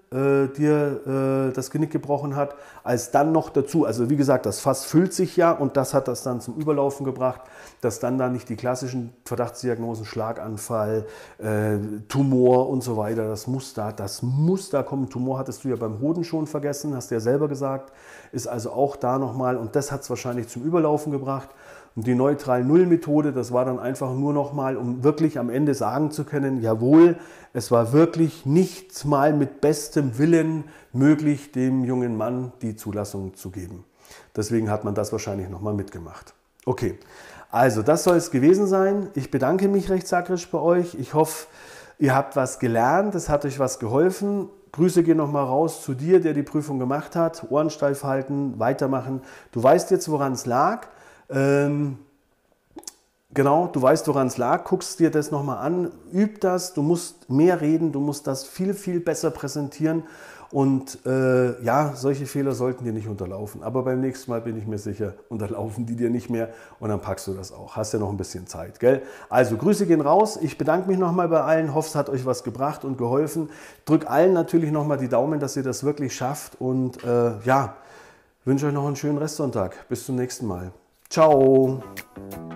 äh, dir äh, das Genick gebrochen hat, als dann noch dazu, also wie gesagt, das Fass füllt sich ja und das hat das dann zum Überlaufen gebracht, dass dann da nicht die klassischen Verdachtsdiagnosen, Schlaganfall, äh, Tumor und so weiter, das muss da, das muss da kommen. Tumor hattest du ja beim Hoden schon vergessen, hast du ja selber gesagt, ist also auch da nochmal und das hat es wahrscheinlich zum Überlaufen gebracht. Und die Neutral-Null-Methode, das war dann einfach nur nochmal, um wirklich am Ende sagen zu können, jawohl, es war wirklich nicht mal mit bestem Willen möglich, dem jungen Mann die Zulassung zu geben. Deswegen hat man das wahrscheinlich nochmal mitgemacht. Okay, also das soll es gewesen sein. Ich bedanke mich recht sakrisch bei euch. Ich hoffe, ihr habt was gelernt, es hat euch was geholfen. Grüße gehen nochmal raus zu dir, der die Prüfung gemacht hat. Ohren steif halten, weitermachen. Du weißt jetzt, woran es lag. Ähm, genau, du weißt, woran es lag, guckst dir das nochmal an, üb das, du musst mehr reden, du musst das viel, viel besser präsentieren und äh, ja, solche Fehler sollten dir nicht unterlaufen, aber beim nächsten Mal bin ich mir sicher, unterlaufen die dir nicht mehr und dann packst du das auch, hast ja noch ein bisschen Zeit, gell? Also Grüße gehen raus, ich bedanke mich nochmal bei allen, hoffe es hat euch was gebracht und geholfen, drück allen natürlich nochmal die Daumen, dass ihr das wirklich schafft und äh, ja, wünsche euch noch einen schönen Restsonntag, bis zum nächsten Mal. Ciao!